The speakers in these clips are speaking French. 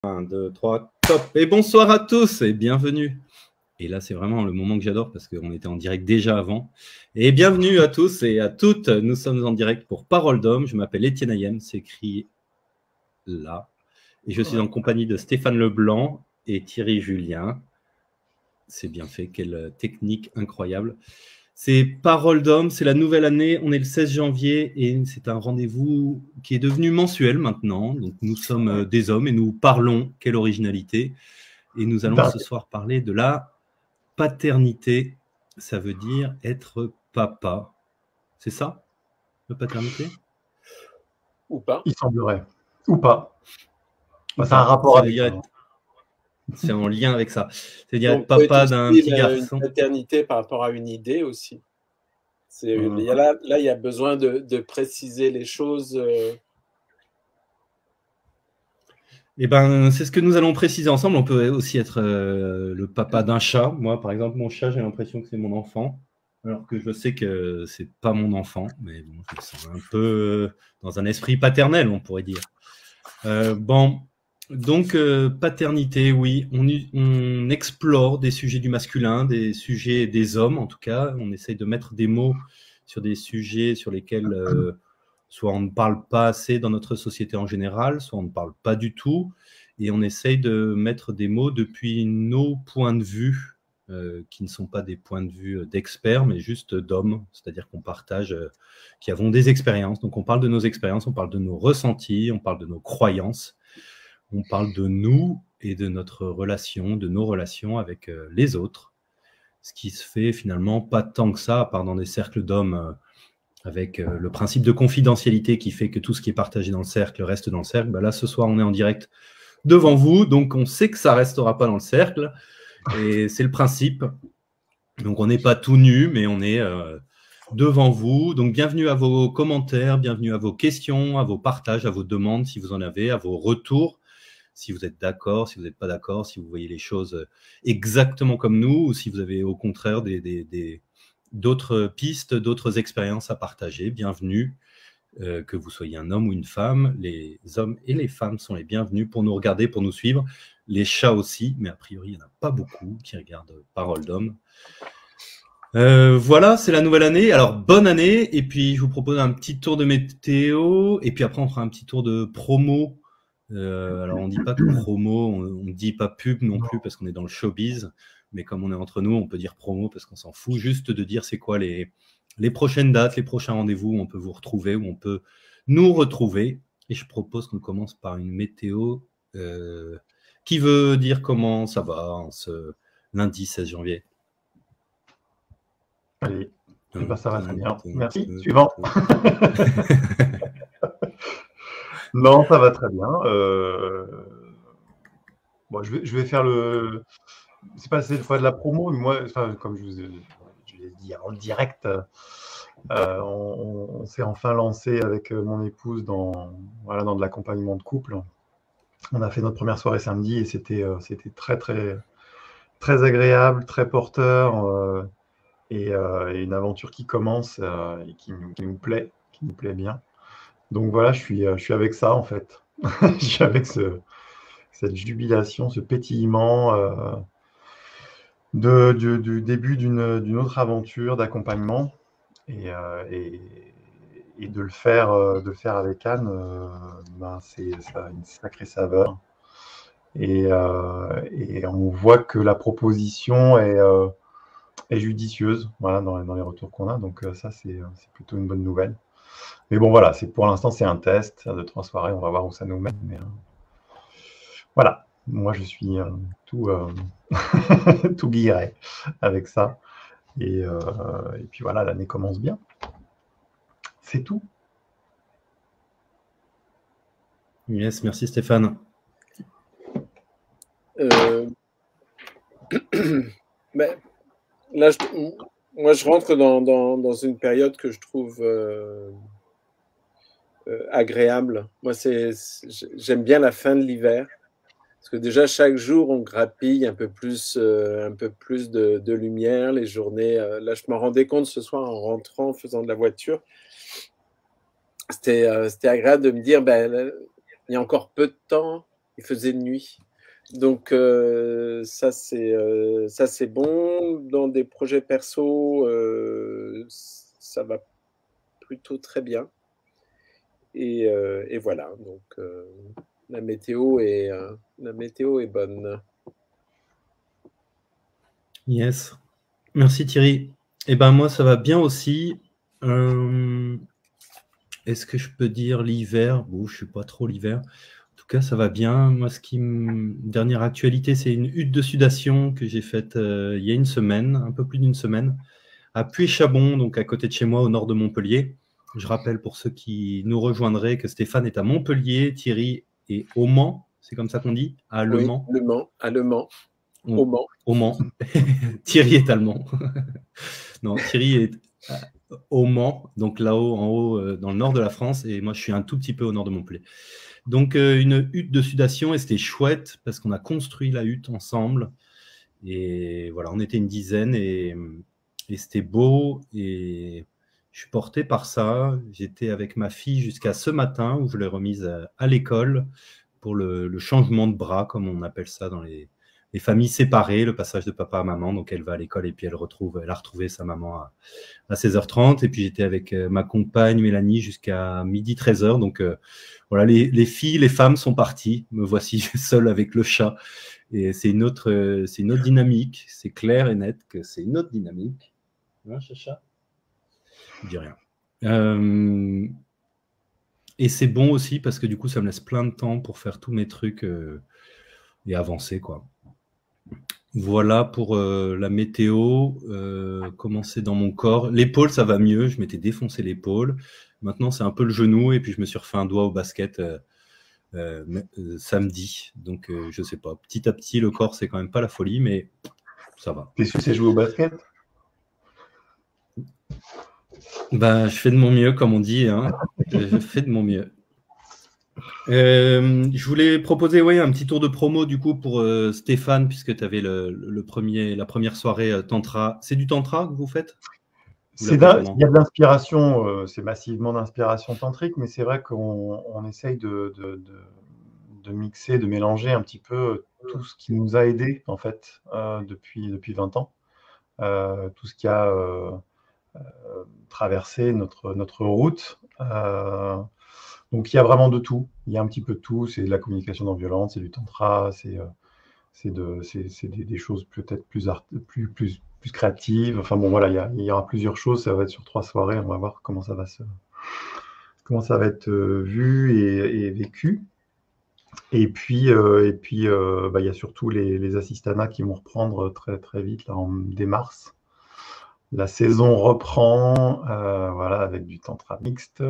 1, 2, 3, top. Et bonsoir à tous et bienvenue. Et là, c'est vraiment le moment que j'adore parce qu'on était en direct déjà avant. Et bienvenue à tous et à toutes. Nous sommes en direct pour Parole d'Homme. Je m'appelle Étienne Ayem, c'est écrit là. Et je suis en compagnie de Stéphane Leblanc et Thierry Julien. C'est bien fait, quelle technique incroyable. C'est Parole d'Homme, c'est la nouvelle année, on est le 16 janvier et c'est un rendez-vous qui est devenu mensuel maintenant. Donc nous sommes des hommes et nous parlons, quelle originalité. Et nous allons ce soir parler de la paternité. Ça veut dire être papa. C'est ça, la paternité? Ou pas. Il semblerait. Ou pas. Ou c'est un pas. rapport Ça avec veut ça. dire c'est en lien avec ça. C'est-à-dire être Donc, peut être papa aussi d'un petit garçon. une paternité par rapport à une idée aussi. Là, il y a besoin de préciser les choses. Eh ben, c'est ce que nous allons préciser ensemble. On peut aussi être le papa d'un chat. Moi, par exemple, mon chat, j'ai l'impression que c'est mon enfant, alors que je sais que c'est pas mon enfant. Mais bon, je me sens un peu dans un esprit paternel, on pourrait dire. Bon, donc paternité, oui. On explore des sujets du masculin, des sujets des hommes, en tout cas. On essaye de mettre des mots sur des sujets sur lesquels soit on ne parle pas assez dans notre société en général, soit on ne parle pas du tout, et on essaye de mettre des mots depuis nos points de vue, qui ne sont pas des points de vue d'experts, mais juste d'hommes, c'est-à-dire qu'on partage, qui avons des expériences. Donc on parle de nos expériences, on parle de nos ressentis, on parle de nos croyances, on parle de nous et de notre relation, de nos relations avec les autres, ce qui se fait finalement pas tant que ça, à part dans des cercles d'hommes, avec le principe de confidentialité qui fait que tout ce qui est partagé dans le cercle reste dans le cercle. Là, ce soir, on est en direct devant vous, donc on sait que ça ne restera pas dans le cercle, et c'est le principe. Donc, on n'est pas tout nu, mais on est devant vous. Donc, bienvenue à vos commentaires, bienvenue à vos questions, à vos partages, à vos demandes, si vous en avez, à vos retours, si vous êtes d'accord, si vous n'êtes pas d'accord, si vous voyez les choses exactement comme nous, ou si vous avez au contraire d'autres pistes, d'autres expériences à partager. Bienvenue, que vous soyez un homme ou une femme. Les hommes et les femmes sont les bienvenus pour nous regarder, pour nous suivre. Les chats aussi, mais a priori, il n'y en a pas beaucoup qui regardent Parole d'Homme. Voilà, c'est la nouvelle année. Alors, bonne année. Et puis, je vous propose un petit tour de météo. Et puis après, on fera un petit tour de promo. Alors, on ne dit pas promo, on ne dit pas pub non plus parce qu'on est dans le showbiz. Mais comme on est entre nous, on peut dire promo parce qu'on s'en fout juste de dire c'est quoi les prochaines dates, les prochains rendez-vous où on peut vous retrouver, où on peut nous retrouver. Et je propose qu'on commence par une météo qui veut dire comment ça va en ce lundi 16 janvier. Allez, ça va très bien. Merci. Suivant. Non, ça va très bien. Bon, je vais faire le... C'est pas cette fois de la promo, mais moi, comme je l'ai dit en direct, on s'est enfin lancé avec mon épouse dans de l'accompagnement de couple. On a fait notre première soirée samedi et c'était très, très, très agréable, très porteur, et une aventure qui commence et qui nous plaît bien. Donc voilà, je suis avec ça en fait. Je suis avec cette jubilation, ce pétillement du début d'une autre aventure d'accompagnement et de le faire avec Anne, ça a une sacrée saveur. Et on voit que la proposition est judicieuse, voilà, dans les retours qu'on a. Donc ça, c'est plutôt une bonne nouvelle. Mais bon, voilà, pour l'instant, c'est un test de 3 soirées. On va voir où ça nous mène. Mais voilà, moi, je suis tout guilleret avec ça. Et puis voilà, l'année commence bien. C'est tout. Yes, merci Stéphane. Là, moi, je rentre dans une période que je trouve agréable. Moi, j'aime bien la fin de l'hiver. Parce que déjà, chaque jour, on grappille un peu plus de lumière, les journées. Là, je m'en rendais compte ce soir en rentrant, en faisant de la voiture. C'était agréable de me dire, il y a encore peu de temps, il faisait nuit. Donc ça c'est bon. Dans des projets perso, ça va plutôt très bien. Et voilà, donc la météo est bonne. Yes. Merci Thierry. Eh ben moi, ça va bien aussi. Est-ce que je peux dire l'hiver? Bon, je ne suis pas trop l'hiver. En tout cas, ça va bien. Moi, dernière actualité, c'est une hutte de sudation que j'ai faite il y a une semaine, un peu plus d'une semaine, à Puy-Chabon, donc à côté de chez moi, au nord de Montpellier. Je rappelle pour ceux qui nous rejoindraient que Stéphane est à Montpellier, Thierry est au Mans, c'est comme ça qu'on dit, à Le Mans. Oui, Le Mans, à Le Mans. Au Mans. Au Mans. Thierry est allemand. Non, Thierry est au Mans, donc là-haut, en haut, dans le nord de la France, et moi je suis un tout petit peu au nord de Montpellier. Donc une hutte de sudation, et c'était chouette parce qu'on a construit la hutte ensemble, et voilà, on était une dizaine, et c'était beau, et je suis porté par ça. J'étais avec ma fille jusqu'à ce matin où je l'ai remise à l'école pour le changement de bras, comme on appelle ça dans les familles séparées, le passage de papa à maman. Donc elle va à l'école et puis elle a retrouvé sa maman à 16h30. Et puis j'étais avec ma compagne Mélanie jusqu'à midi 13h. Donc voilà, les filles, les femmes sont parties. Me voici seul avec le chat. Et c'est une autre dynamique. C'est clair et net que c'est une autre dynamique. Hein, chacha ? Je dis rien. Et c'est bon aussi parce que du coup, ça me laisse plein de temps pour faire tous mes trucs et avancer, quoi. Voilà pour la météo, comment c'est dans mon corps. L'épaule, ça va mieux. Je m'étais défoncé l'épaule. Maintenant, c'est un peu le genou. Et puis, je me suis refait un doigt au basket samedi. Donc, je sais pas. Petit à petit, le corps, c'est quand même pas la folie, mais ça va. Qu'est-ce que c'est jouer au basket? Bah, je fais de mon mieux, comme on dit. Hein. Je fais de mon mieux. Je voulais proposer un petit tour de promo du coup pour Stéphane, puisque tu avais la première soirée Tantra. C'est du Tantra que vous faites? Il y a de l'inspiration, c'est massivement d'inspiration tantrique, mais c'est vrai qu'on essaye de mixer, de mélanger un petit peu tout ce qui nous a aidés en fait depuis 20 ans, tout ce qui a traversé notre route. Donc il y a vraiment de tout, il y a un petit peu de tout, c'est de la communication non violente, c'est du tantra, c'est des choses peut-être plus créatives. Enfin bon voilà, il y aura plusieurs choses, ça va être sur 3 soirées, on va voir comment ça va être vu et vécu. Et puis il y a surtout les assistanats qui vont reprendre très très vite là, dès mars. La saison reprend avec du tantra mixte.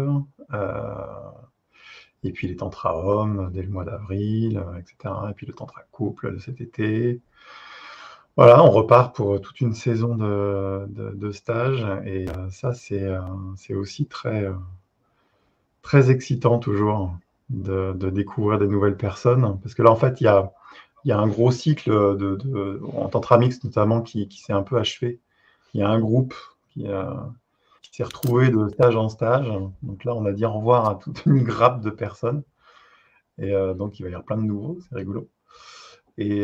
Et puis les tantra hommes dès le mois d'avril, etc. Et puis le tantra couple de cet été. Voilà, on repart pour toute une saison de stage. Et ça, c'est aussi très, très excitant toujours de découvrir des nouvelles personnes. Parce que là, en fait, il y a un gros cycle en tantra mixte notamment qui s'est un peu achevé. Il y a un groupe qui s'est retrouvé de stage en stage. Donc là, on a dit au revoir à toute une grappe de personnes. Et donc, il va y avoir plein de nouveaux, c'est rigolo. Et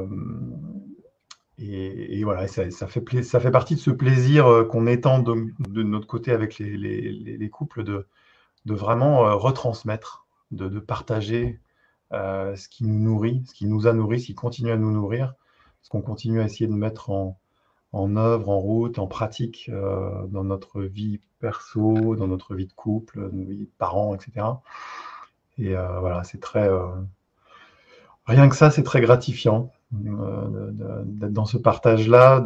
voilà, ça fait partie de ce plaisir qu'on étend de notre côté avec les couples de vraiment retransmettre, de partager ce qui nous nourrit, ce qui nous a nourri, ce qui continue à nous nourrir, ce qu'on continue à essayer de mettre en œuvre, en route, en pratique dans notre vie perso, dans notre vie de couple, notre vie de parents, etc. Et voilà, c'est très... rien que ça, c'est très gratifiant d'être dans ce partage-là.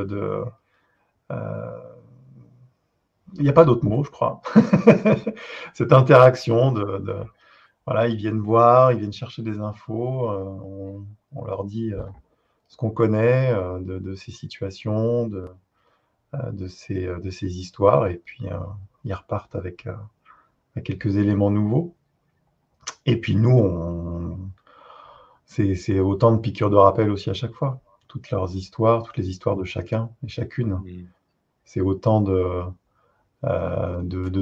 Il n'y a pas d'autre mot, je crois. Cette interaction voilà, ils viennent voir, ils viennent chercher des infos, on leur dit ce qu'on connaît de ces situations, de ces histoires, et puis ils repartent avec quelques éléments nouveaux. Et puis nous, c'est autant de piqûres de rappel aussi à chaque fois. Toutes leurs histoires, toutes les histoires de chacun et chacune. C'est autant de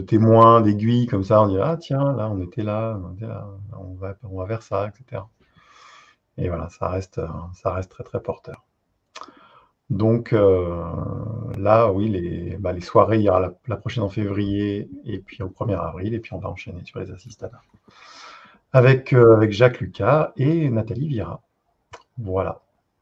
témoins, d'aiguilles, comme ça, on dit « Ah tiens, là, on était là, on va vers ça, etc. » Et voilà, ça reste très très porteur. Donc là, oui, les soirées, il y aura la prochaine en février et puis au 1er avril, et puis on va enchaîner sur les assistanats. Avec Jacques Lucas et Nathalie Vira. Voilà.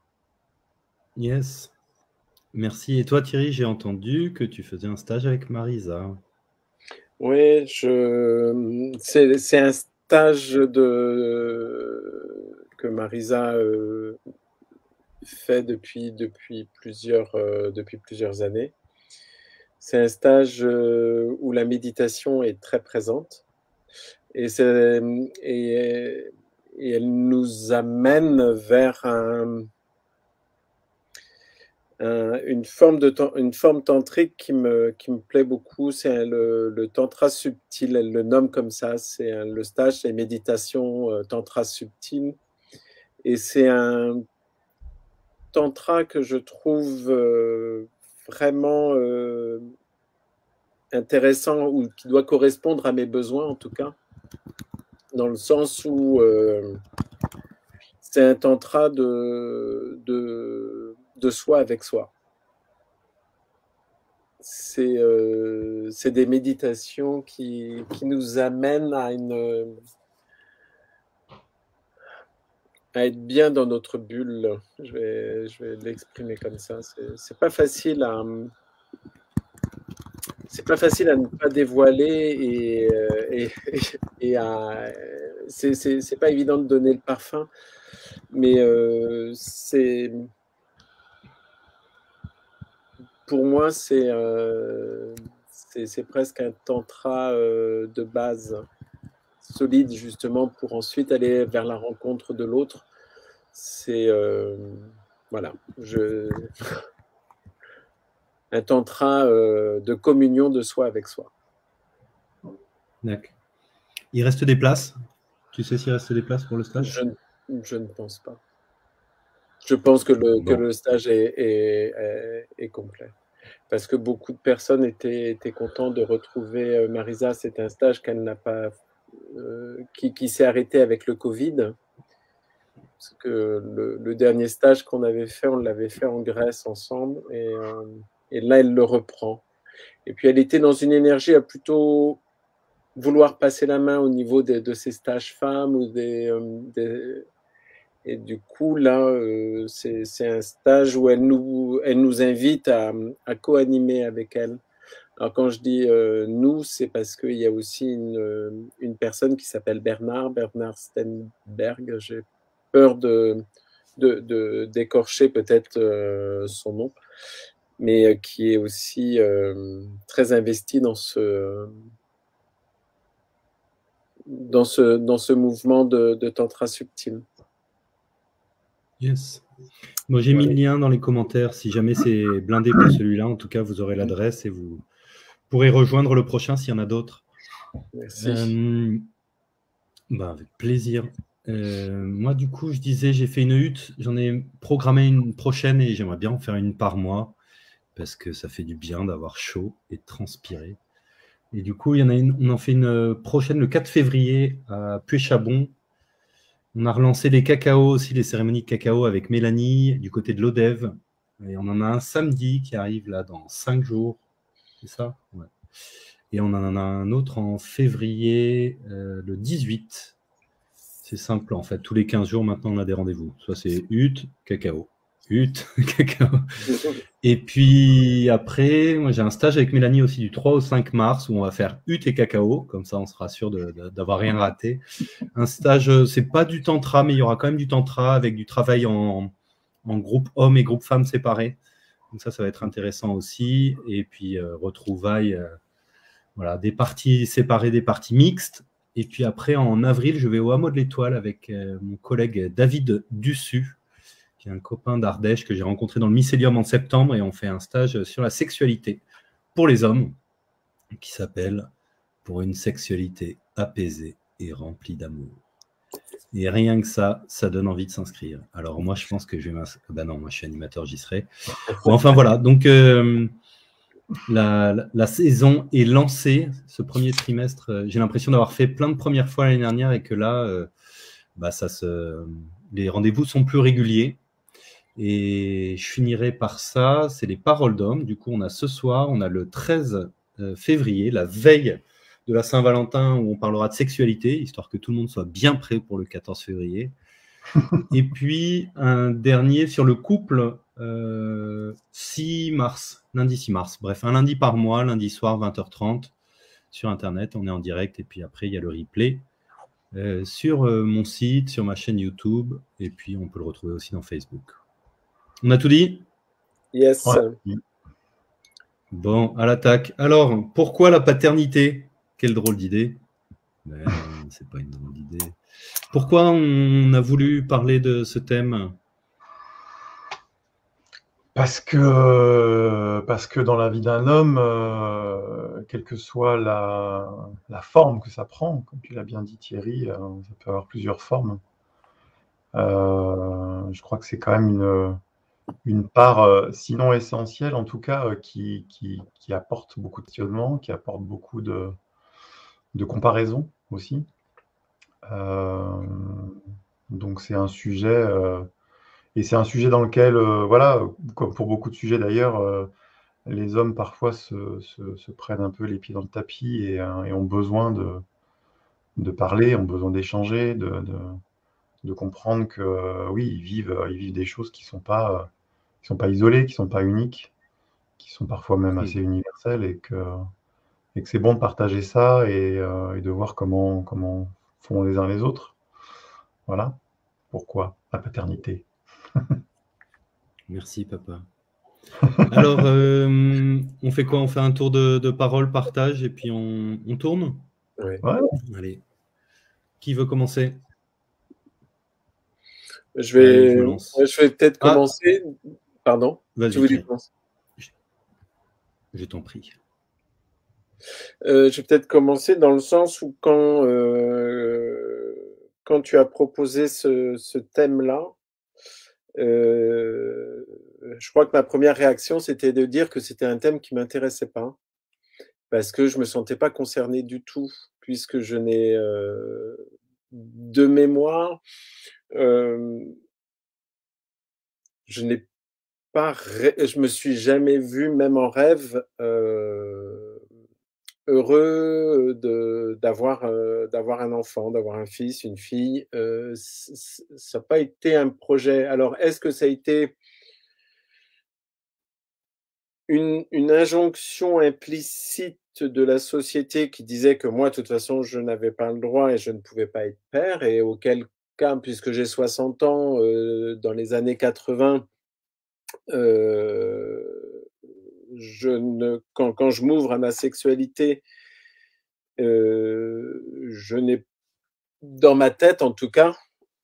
Yes. Merci. Et toi, Thierry, j'ai entendu que tu faisais un stage avec Marisa. Oui, c'est un stage que Marisa fait depuis plusieurs années. C'est un stage où la méditation est très présente et elle nous amène vers une forme tantrique qui me plaît beaucoup. C'est le tantra subtil, elle le nomme comme ça. C'est le stage, c'est méditation tantra subtil. Et c'est un tantra que je trouve vraiment intéressant, ou qui doit correspondre à mes besoins en tout cas, dans le sens où c'est un tantra de soi avec soi. C'est des méditations qui nous amènent à être bien dans notre bulle. Je vais l'exprimer comme ça. C'est pas facile à ne pas dévoiler et c'est pas évident de donner le parfum, mais pour moi c'est presque un tantra de base solide, justement, pour ensuite aller vers la rencontre de l'autre. C'est voilà, un tantra de communion de soi avec soi. D'accord. Il reste des places? Tu sais s'il reste des places pour le stage? Je ne pense pas. Je pense que le stage est complet. Parce que beaucoup de personnes étaient contentes de retrouver Marisa. C'est un stage qu'elle n'a pas, qui s'est arrêté avec le Covid. Parce que le dernier stage qu'on avait fait, on l'avait fait en Grèce ensemble. Et là, elle le reprend. Et puis, elle était dans une énergie à plutôt vouloir passer la main au niveau de ces stages femmes. Et du coup, là, c'est un stage où elle nous invite à co-animer avec elle. Alors, quand je dis nous, c'est parce qu'il y a aussi une personne qui s'appelle Bernard Stenberg. J'ai peur d'écorcher peut-être son nom, mais qui est aussi très investi dans ce mouvement de tantra subtil. Yes. Moi, j'ai mis le lien dans les commentaires. Si jamais c'est blindé pour celui-là, en tout cas, vous aurez l'adresse et vous pourrez rejoindre le prochain s'il y en a d'autres. Merci. Avec plaisir. Moi, du coup, je disais, j'ai fait une hutte. J'en ai programmé une prochaine et j'aimerais bien en faire une par mois parce que ça fait du bien d'avoir chaud et de transpirer. Et du coup, on en fait une prochaine le 4 février à Puy-Chabon. On a relancé les cacao aussi, les cérémonies de cacao avec Mélanie du côté de l'Odève. Et on en a un samedi qui arrive là dans 5 jours. C'est ça? Ouais. Et on en a un autre en février, le 18. C'est simple en fait. Tous les 15 jours maintenant, on a des rendez-vous. Soit c'est hutte, cacao. Hutte, cacao. Et puis après, moi j'ai un stage avec Mélanie aussi du 3 au 5 mars où on va faire hutte et cacao. Comme ça, on sera sûr d'avoir rien raté. Un stage, c'est pas du tantra, mais il y aura quand même du tantra avec du travail en groupe hommes et groupe femmes séparés. Donc ça va être intéressant aussi. Et puis retrouvailles, voilà, des parties séparées, des parties mixtes. Et puis après, en avril, je vais au Hameau de l'Étoile avec mon collègue David Dussu, qui est un copain d'Ardèche que j'ai rencontré dans le Mycélium en septembre, et on fait un stage sur la sexualité pour les hommes qui s'appelle « Pour une sexualité apaisée et remplie d'amour ». Et rien que ça donne envie de s'inscrire. Alors moi, je pense que je vais m'inscrire. Ben non, moi je suis animateur, j'y serai. Bon, enfin voilà, donc la saison est lancée. Ce premier trimestre, j'ai l'impression d'avoir fait plein de premières fois l'année dernière et que là, ça se les rendez-vous sont plus réguliers. Et je finirai par ça, c'est les paroles d'hommes. Du coup, on a ce soir, on a le 13 février, la veille de la Saint-Valentin, où on parlera de sexualité, histoire que tout le monde soit bien prêt pour le 14 février. Et puis, un dernier sur le couple, 6 mars, lundi 6 mars. Bref, un lundi par mois, lundi soir, 20h30, sur Internet, on est en direct. Et puis après, il y a le replay sur mon site, sur ma chaîne YouTube. Et puis, on peut le retrouver aussi dans Facebook. On a tout dit? Yes. Ouais. Bon, à l'attaque. Alors, pourquoi la paternité? Quelle drôle d'idée. Mais non, c'est pas une drôle d'idée. Pourquoi on a voulu parler de ce thème? Parce que dans la vie d'un homme, quelle que soit la forme que ça prend, comme tu l'as bien dit Thierry, ça peut avoir plusieurs formes. Je crois que c'est quand même une part, sinon essentielle en tout cas, qui apporte beaucoup de questionnement, qui apporte beaucoup de comparaison aussi. Donc c'est un sujet, et c'est un sujet dans lequel, voilà, comme pour beaucoup de sujets d'ailleurs, les hommes parfois se prennent un peu les pieds dans le tapis et ont besoin de parler, ont besoin d'échanger, de comprendre que oui, ils vivent des choses qui sont pas isolées, qui sont pas uniques, qui sont parfois même assez universelles et que c'est bon de partager ça et de voir comment font les uns les autres. Voilà pourquoi la paternité. Merci, papa. Alors, on fait quoi? On fait un tour de parole, partage, et puis on tourne? Ouais. Ouais. Allez. Qui veut commencer? Je Allez, je me lance. vais peut-être commencer. Pardon? Tu voulais Vas-y, commencer? je t'en prie. Je vais peut-être commencer dans le sens où quand tu as proposé ce thème-là, je crois que ma première réaction, c'était de dire que c'était un thème qui m'intéressait pas, parce que je me sentais pas concerné du tout, puisque je n'ai, de mémoire, je n'ai pas je me suis jamais vu, même en rêve, heureux d'avoir un enfant, d'avoir un fils, une fille. Ça n'a pas été un projet. Alors, est-ce que ça a été une injonction implicite de la société qui disait que moi, de toute façon, je n'avais pas le droit et je ne pouvais pas être père, et auquel cas, puisque j'ai 60 ans, dans les années 80, je ne quand je m'ouvre à ma sexualité, je n'ai, dans ma tête en tout cas,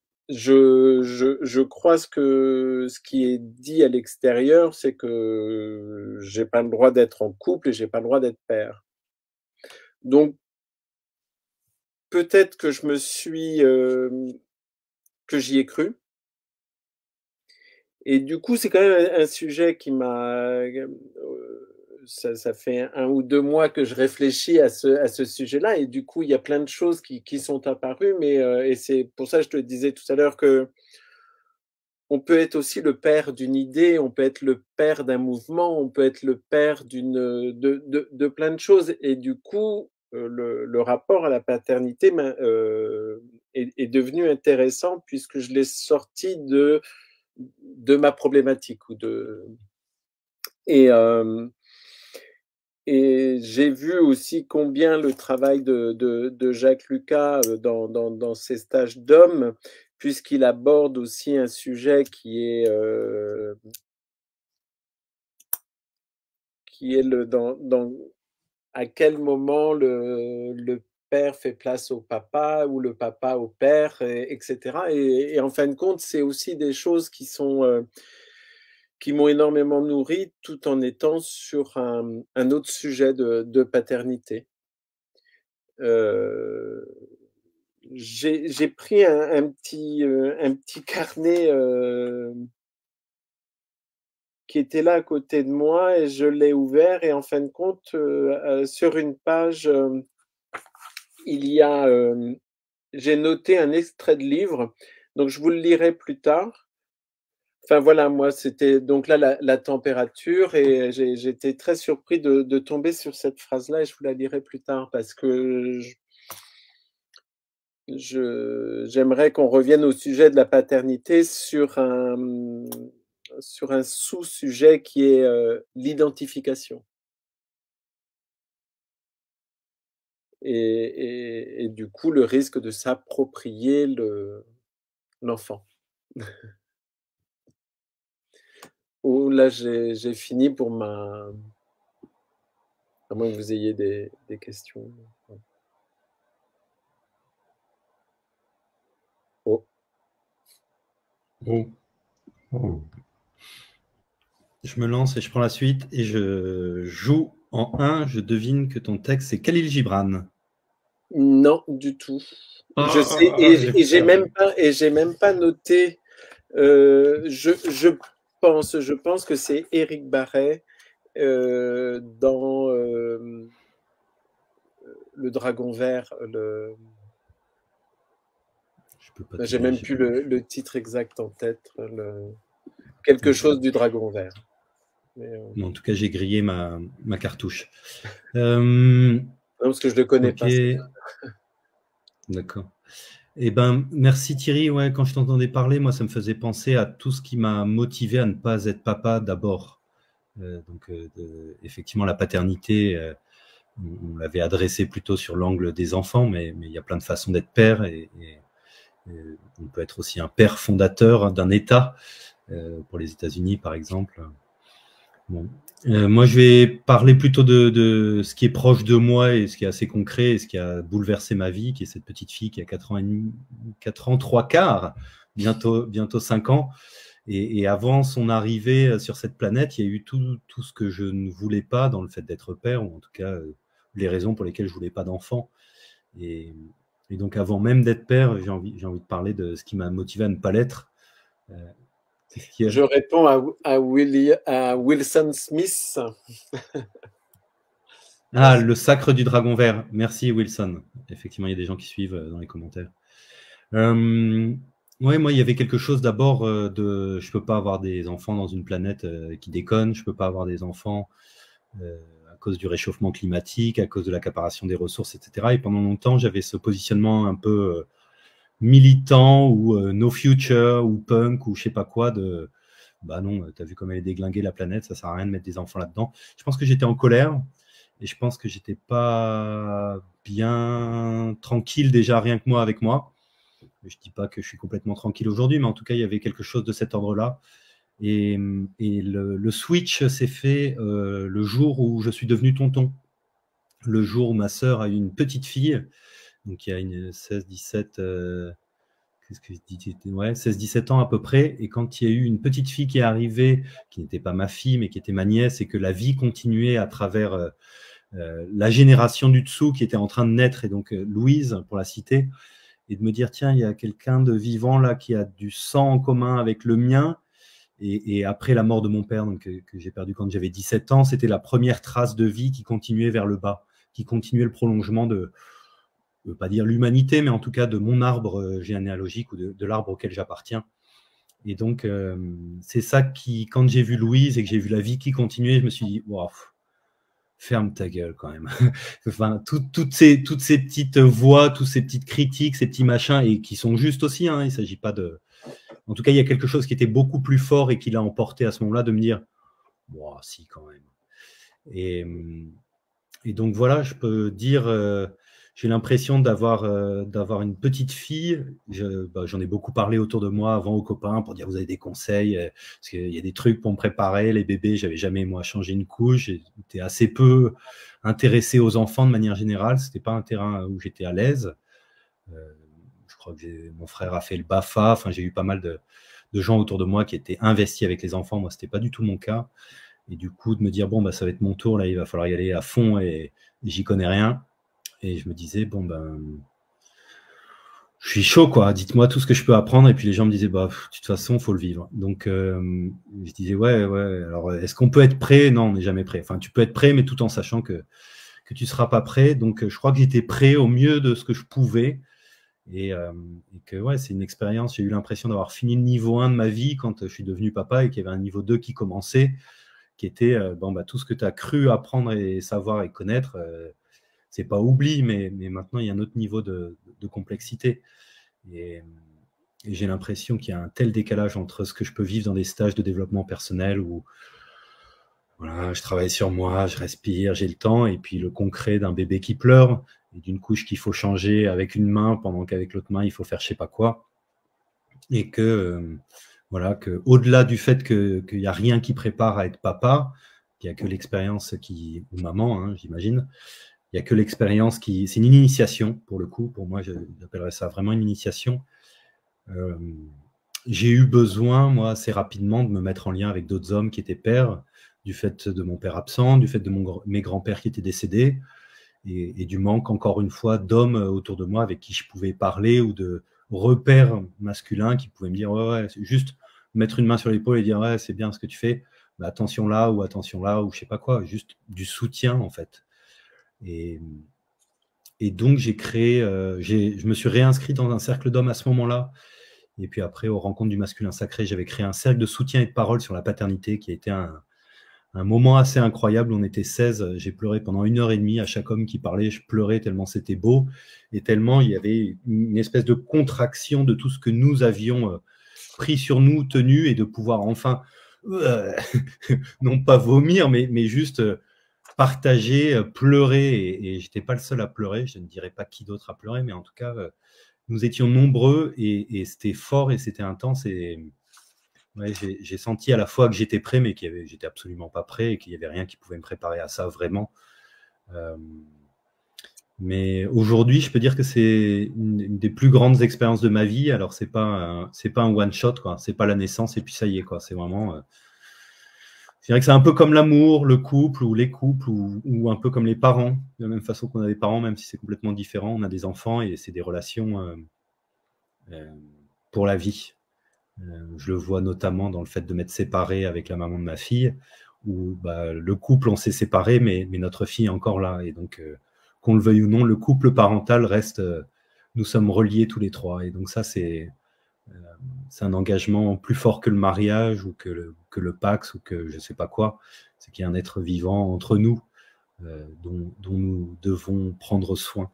je crois ce qui est dit à l'extérieur, c'est que j'ai pas le droit d'être en couple et j'ai pas le droit d'être père. Donc peut-être que je me suis, que j'y ai cru, et du coup, c'est quand même un sujet qui m'a, ça fait 1 ou 2 mois que je réfléchis à ce sujet-là, et du coup, il y a plein de choses qui sont apparues, mais et c'est pour ça que je te disais tout à l'heure que on peut être aussi le père d'une idée, on peut être le père d'un mouvement, on peut être le père de plein de choses, et du coup, le rapport à la paternité est devenu intéressant puisque je l'ai sorti de ma problématique et j'ai vu aussi combien le travail de Jacques Lucas, dans ses stages d'hommes, puisqu'il aborde aussi un sujet qui est à quel moment le père fait place au papa ou le papa au père, etc. Et en fin de compte, c'est aussi des choses qui m'ont énormément nourri, tout en étant sur un autre sujet de paternité. J'ai pris un petit carnet qui était là à côté de moi, et je l'ai ouvert, et en fin de compte, sur une page, il y a, j'ai noté un extrait de livre Donc, je vous le lirai plus tard. Enfin, voilà, moi, c'était donc là la température et j'étais très surpris de tomber sur cette phrase-là et je vous la lirai plus tard parce que j'aimerais qu'on revienne au sujet de la paternité sur un sous-sujet qui est l'identification. Et du coup, le risque de s'approprier l'enfant. Oh, là, j'ai fini pour ma... À moins que vous ayez des questions. Oh. Oh. Oh. Je me lance et je prends la suite et je joue en 1. Je devine que ton texte, c'est Khalil Gibran. Non, du tout. Je sais, et j'ai même pas noté. Je pense que c'est Éric Barret dans Le Dragon Vert. J'ai même plus le titre exact en tête. Quelque chose du Dragon Vert. Mais, en tout cas, j'ai grillé ma cartouche. Non, parce que je ne le connais pas. D'accord. Eh ben, merci Thierry. Ouais, quand je t'entendais parler, moi, ça me faisait penser à tout ce qui m'a motivé à ne pas être papa d'abord. Effectivement, la paternité, on l'avait adressé plutôt sur l'angle des enfants, mais il y a plein de façons d'être père et on peut être aussi un père fondateur d'un État, pour les États-Unis par exemple. Bon. Moi, je vais parler plutôt de ce qui est proche de moi et ce qui est assez concret et ce qui a bouleversé ma vie, qui est cette petite fille qui a 4 ans 3 quarts, bientôt 5 ans. Et avant son arrivée sur cette planète, il y a eu tout ce que je ne voulais pas dans le fait d'être père, ou en tout cas les raisons pour lesquelles je ne voulais pas d'enfant. Et donc, avant même d'être père, j'ai envie de parler de ce qui m'a motivé à ne pas l'être. Je réponds à Wilson Smith. Ah, le sacre du dragon vert. Merci Wilson. Effectivement, il y a des gens qui suivent dans les commentaires. Ouais, moi, il y avait quelque chose d'abord de... Je ne peux pas avoir des enfants dans une planète qui déconne. Je ne peux pas avoir des enfants à cause du réchauffement climatique, à cause de l'accaparation des ressources, etc. Et pendant longtemps, j'avais ce positionnement un peu... militant ou no future ou punk ou je sais pas quoi de bah non, t'as vu comme elle est déglinguée la planète, ça sert à rien de mettre des enfants là-dedans. Je pense que j'étais en colère et je pense que j'étais pas bien tranquille déjà rien que moi avec moi. Je dis pas que je suis complètement tranquille aujourd'hui, mais en tout cas il y avait quelque chose de cet ordre-là. Et le switch s'est fait le jour où je suis devenu tonton, le jour où ma sœur a eu une petite fille. Donc, il y a une 16-17 ouais, 16-17 ans à peu près. Et quand il y a eu une petite fille qui est arrivée, qui n'était pas ma fille, mais qui était ma nièce, et que la vie continuait à travers la génération du dessous qui était en train de naître, et donc Louise, pour la citer, et de me dire, tiens, il y a quelqu'un de vivant là qui a du sang en commun avec le mien. Et après la mort de mon père, donc, que j'ai perdu quand j'avais 17 ans, c'était la première trace de vie qui continuait vers le bas, qui continuait le prolongement de, je ne veux pas dire l'humanité, mais en tout cas de mon arbre généalogique ou de l'arbre auquel j'appartiens. Et donc, c'est ça qui, quand j'ai vu Louise et que j'ai vu la vie qui continuait, je me suis dit, wow, ferme ta gueule quand même. Enfin, toutes ces petites voix, toutes ces petites critiques, ces petits machins, et qui sont justes aussi, hein, il ne s'agit pas de... En tout cas, il y a quelque chose qui était beaucoup plus fort et qui l'a emporté à ce moment-là, de me dire, wow, si quand même. Et donc voilà, je peux dire... j'ai l'impression d'avoir une petite fille. J'en ai beaucoup parlé autour de moi avant aux copains pour dire vous avez des conseils, parce qu'il y a des trucs pour me préparer. Les bébés, j'avais jamais moi changé une couche. J'étais assez peu intéressé aux enfants de manière générale. C'était pas un terrain où j'étais à l'aise. Je crois que mon frère a fait le BAFA. Enfin, j'ai eu pas mal de gens autour de moi qui étaient investis avec les enfants. Moi, c'était pas du tout mon cas. Et du coup, de me dire bon, bah, ça va être mon tour là, il va falloir y aller à fond et j'y connais rien. Et je me disais, bon, ben, je suis chaud, quoi. Dites-moi tout ce que je peux apprendre. Et puis les gens me disaient, bah, de toute façon, il faut le vivre. Donc, je disais, ouais. Alors, est-ce qu'on peut être prêt? Non, on n'est jamais prêt. Enfin, tu peux être prêt, mais tout en sachant que tu ne seras pas prêt. Donc, je crois que j'étais prêt au mieux de ce que je pouvais. Et que ouais, c'est une expérience, j'ai eu l'impression d'avoir fini le niveau 1 de ma vie quand je suis devenu papa et qu'il y avait un niveau 2 qui commençait, qui était tout ce que tu as cru apprendre et savoir et connaître, c'est pas oubli, mais maintenant il y a un autre niveau de complexité. Et j'ai l'impression qu'il y a un tel décalage entre ce que je peux vivre dans des stages de développement personnel où voilà, je travaille sur moi, je respire, j'ai le temps, et puis le concret d'un bébé qui pleure, et d'une couche qu'il faut changer avec une main pendant qu'avec l'autre main, il faut faire je sais pas quoi. Et que, voilà, que au-delà du fait qu'il n'y a rien qui prépare à être papa, qu'il n'y a que l'expérience ou maman, hein, j'imagine, il n'y a que l'expérience c'est une initiation pour le coup, pour moi, j'appellerais ça vraiment une initiation. J'ai eu besoin, moi, assez rapidement de me mettre en lien avec d'autres hommes qui étaient pères, du fait de mon père absent, du fait de mes grands-pères qui étaient décédés, et du manque, encore une fois, d'hommes autour de moi avec qui je pouvais parler, ou de repères masculins qui pouvaient me dire ouais, c'est juste mettre une main sur l'épaule et dire ouais, c'est bien ce que tu fais, mais attention là, ou je sais pas quoi, juste du soutien en fait. Et donc j'ai créé, je me suis réinscrit dans un cercle d'hommes à ce moment-là. Et puis après, aux rencontres du masculin sacré, j'avais créé un cercle de soutien et de parole sur la paternité qui a été un moment assez incroyable. On était 16, j'ai pleuré pendant 1h30 à chaque homme qui parlait. Je pleurais tellement c'était beau et tellement il y avait une espèce de contraction de tout ce que nous avions pris sur nous, tenu, et de pouvoir enfin, non pas vomir, mais juste partager, pleurer. Et je n'étais pas le seul à pleurer. Je ne dirais pas qui d'autre a pleuré, mais en tout cas, nous étions nombreux et c'était fort et c'était intense. Et ouais, j'ai senti à la fois que j'étais prêt, mais que j'étais absolument pas prêt et qu'il n'y avait rien qui pouvait me préparer à ça vraiment. Mais aujourd'hui, je peux dire que c'est une des plus grandes expériences de ma vie. Alors, c'est pas un one shot, quoi. C'est pas la naissance et puis ça y est, quoi. C'est vraiment. Je dirais que c'est un peu comme l'amour, le couple ou les couples, ou un peu comme les parents. De la même façon qu'on a des parents, même si c'est complètement différent, on a des enfants et c'est des relations pour la vie. Je le vois notamment dans le fait de m'être séparé avec la maman de ma fille, où le couple, on s'est séparé, mais notre fille est encore là. Et donc, qu'on le veuille ou non, le couple parental reste, nous sommes reliés tous les trois. Et donc ça, c'est un engagement plus fort que le mariage ou que le Pax ou que je ne sais pas quoi. C'est qu'il y a un être vivant entre nous dont nous devons prendre soin.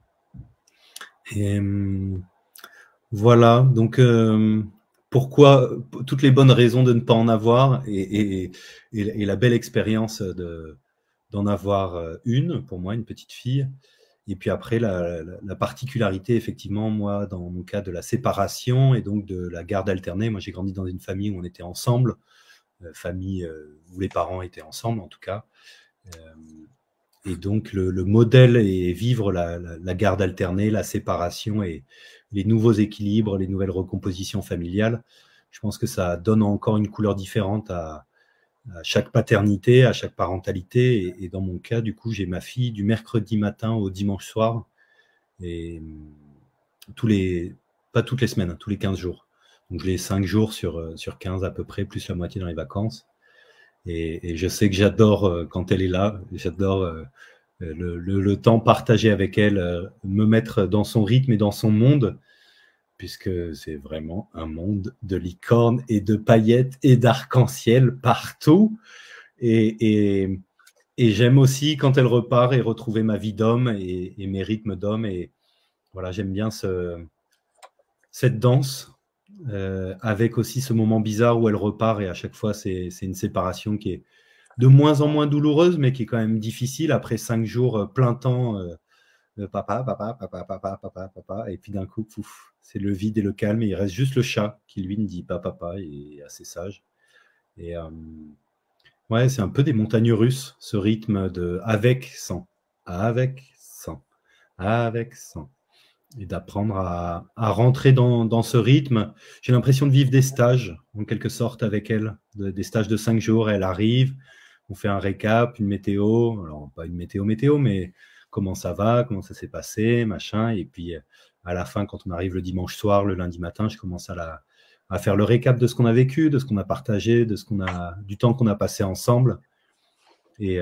Et voilà, donc pourquoi toutes les bonnes raisons de ne pas en avoir et la belle expérience d'en avoir une, pour moi, une petite fille. Et puis après, la particularité, effectivement, moi, dans mon cas, de la séparation et donc de la garde alternée. Moi, j'ai grandi dans une famille où on était ensemble, famille où les parents étaient ensemble, en tout cas. Et donc, le modèle est vivre la garde alternée, la séparation et les nouveaux équilibres, les nouvelles recompositions familiales. Je pense que ça donne encore une couleur différente à chaque paternité, à chaque parentalité. Et dans mon cas, du coup, j'ai ma fille du mercredi matin au dimanche soir. Et pas toutes les semaines, tous les 15 jours. Donc, je l'ai 5 jours sur 15 à peu près, plus la moitié dans les vacances. Et je sais que j'adore quand elle est là. J'adore le temps partagé avec elle, me mettre dans son rythme et dans son monde, puisque c'est vraiment un monde de licornes et de paillettes et d'arc-en-ciel partout. Et j'aime aussi quand elle repart et retrouver ma vie d'homme et mes rythmes d'homme. Et voilà, j'aime bien cette danse, avec aussi ce moment bizarre où elle repart et à chaque fois, c'est une séparation qui est de moins en moins douloureuse, mais qui est quand même difficile après 5 jours plein temps. Papa, et puis d'un coup, pouf, c'est le vide et le calme, et il reste juste le chat qui, lui, ne dit pas papa, et est assez sage. Et ouais, c'est un peu des montagnes russes, ce rythme de avec, sans, avec, sans, avec, sans. Et d'apprendre à rentrer dans ce rythme. J'ai l'impression de vivre des stages, en quelque sorte, avec elle, des stages de 5 jours. Elle arrive, on fait un récap, une météo, alors pas une météo, mais comment ça va, comment ça s'est passé, machin. Et puis, à la fin, quand on arrive le dimanche soir, le lundi matin, je commence à faire le récap de ce qu'on a vécu, de ce qu'on a partagé, du temps qu'on a passé ensemble. Et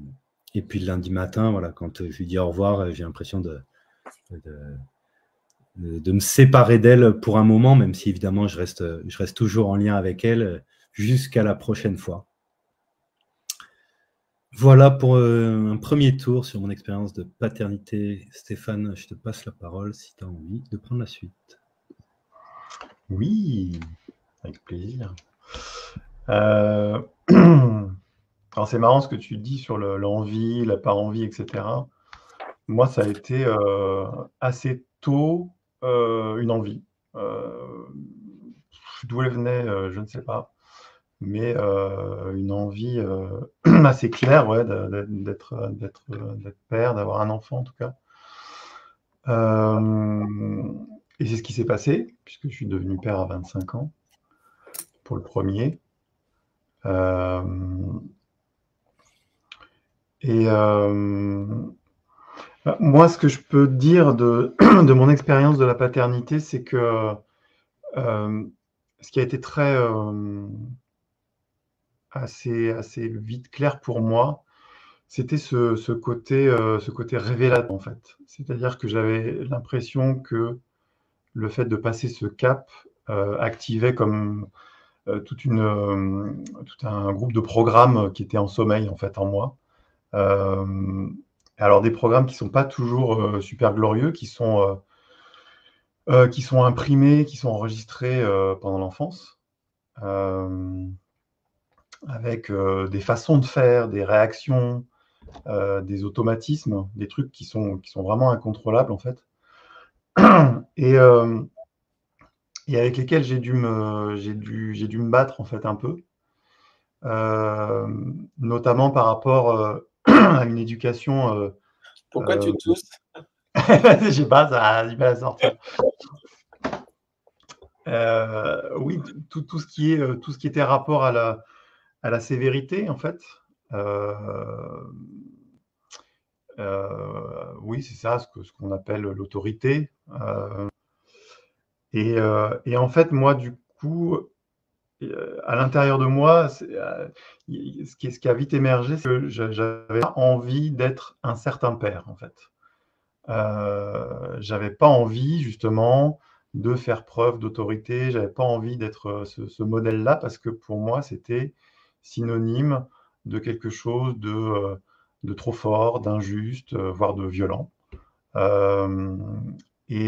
puis, le lundi matin, voilà, quand je lui dis au revoir, j'ai l'impression de me séparer d'elle pour un moment, même si évidemment je reste toujours en lien avec elle jusqu'à la prochaine fois. Voilà pour un premier tour sur mon expérience de paternité. Stéphane, je te passe la parole si tu as envie de prendre la suite. Oui, avec plaisir. Alors c'est marrant ce que tu dis sur l'envie, la pas envie, etc. Moi, ça a été assez tôt une envie. D'où elle venait, je ne sais pas. Mais une envie assez claire, ouais, d'être père, d'avoir un enfant en tout cas. Et c'est ce qui s'est passé, puisque je suis devenu père à 25 ans pour le premier. Moi, ce que je peux dire de mon expérience de la paternité, c'est que ce qui a été assez vite clair pour moi, c'était ce côté révélateur, en fait. C'est-à-dire que j'avais l'impression que le fait de passer ce cap activait comme tout un groupe de programmes qui étaient en sommeil, en fait, en moi. Alors, des programmes qui ne sont pas toujours super glorieux, qui sont imprimés, qui sont enregistrés pendant l'enfance, avec des façons de faire, des réactions, des automatismes, des trucs qui sont vraiment incontrôlables en fait, et avec lesquels j'ai dû me battre en fait un peu, notamment par rapport à une éducation. Pourquoi tu tousses? Je sais pas, ça a du mal à sortir. Oui, tout ce qui était rapport à la sévérité en fait. Oui, c'est ça, ce qu'on appelle l'autorité. Et en fait, moi, du coup, à l'intérieur de moi, ce qui a vite émergé, c'est que j'avais envie d'être un certain père, en fait. J'avais pas envie, justement, de faire preuve d'autorité. J'avais pas envie d'être ce modèle-là, parce que pour moi, c'était synonyme de quelque chose de trop fort, d'injuste, voire de violent. Et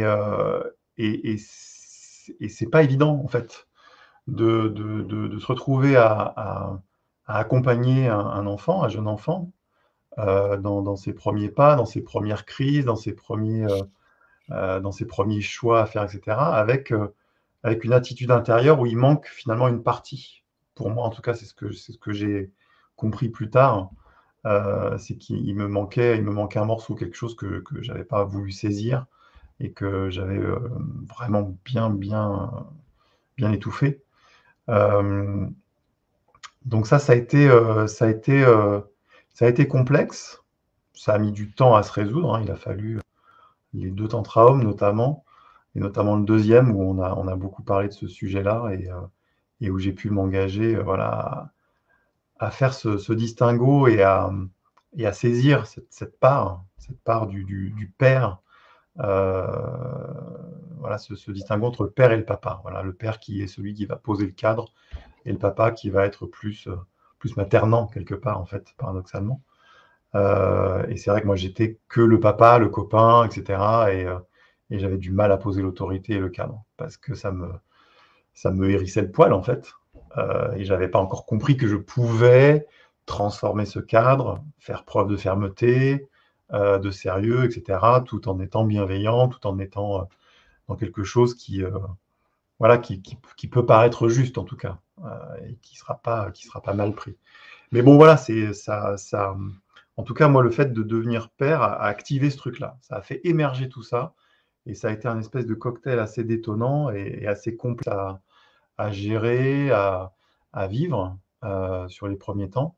c'est pas évident, en fait, de se retrouver à accompagner un enfant, un jeune enfant, dans ses premiers pas, dans ses premières crises, dans ses premiers choix à faire, etc., avec une attitude intérieure où il manque finalement une partie. Pour moi, en tout cas, c'est ce que j'ai compris plus tard. C'est qu'il me manquait un morceau, quelque chose que j'avais pas voulu saisir et que j'avais vraiment bien étouffé. Donc ça a été complexe. Ça a mis du temps à se résoudre, hein. Il a fallu les 2 tantra-hommes notamment, et notamment le deuxième où on a beaucoup parlé de ce sujet-là et où j'ai pu m'engager, voilà, à faire ce distinguo et à saisir cette part du père, voilà, ce distinguo entre le père et le papa. Voilà, le père qui est celui qui va poser le cadre et le papa qui va être plus maternant quelque part, en fait, paradoxalement. Et c'est vrai que moi, j'étais que le papa, le copain, etc. Et j'avais du mal à poser l'autorité et le cadre parce que ça me hérissait le poil, en fait. Et j'avais pas encore compris que je pouvais transformer ce cadre, faire preuve de fermeté, de sérieux, etc., tout en étant bienveillant, tout en étant dans quelque chose voilà, qui peut paraître juste, en tout cas, et qui sera pas mal pris. Mais bon, voilà, c'est ça. En tout cas, moi, le fait de devenir père a activé ce truc-là. Ça a fait émerger tout ça, et ça a été un espèce de cocktail assez détonnant et assez complexe à gérer, à vivre sur les premiers temps.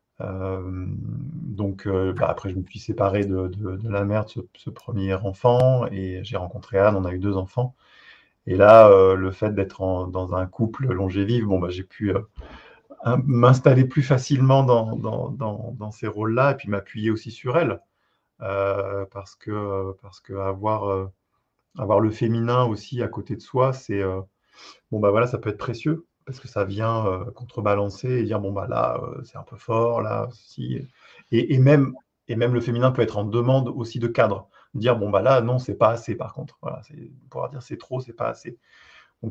Donc, après, je me suis séparé de la mère de ce premier enfant et j'ai rencontré Anne, on a eu 2 enfants. Et là, le fait d'être dans un couple longévif, bon, j'ai pu m'installer plus facilement dans ces rôles-là et puis m'appuyer aussi sur elle. Parce que avoir le féminin aussi à côté de soi, c'est bon, bah voilà, ça peut être précieux parce que ça vient contrebalancer et dire bon, bah là, c'est un peu fort, là, si. Et même le féminin peut être en demande aussi de cadre. Dire bon, bah là, non, c'est pas assez par contre. Voilà, pouvoir dire c'est trop, c'est pas assez. Donc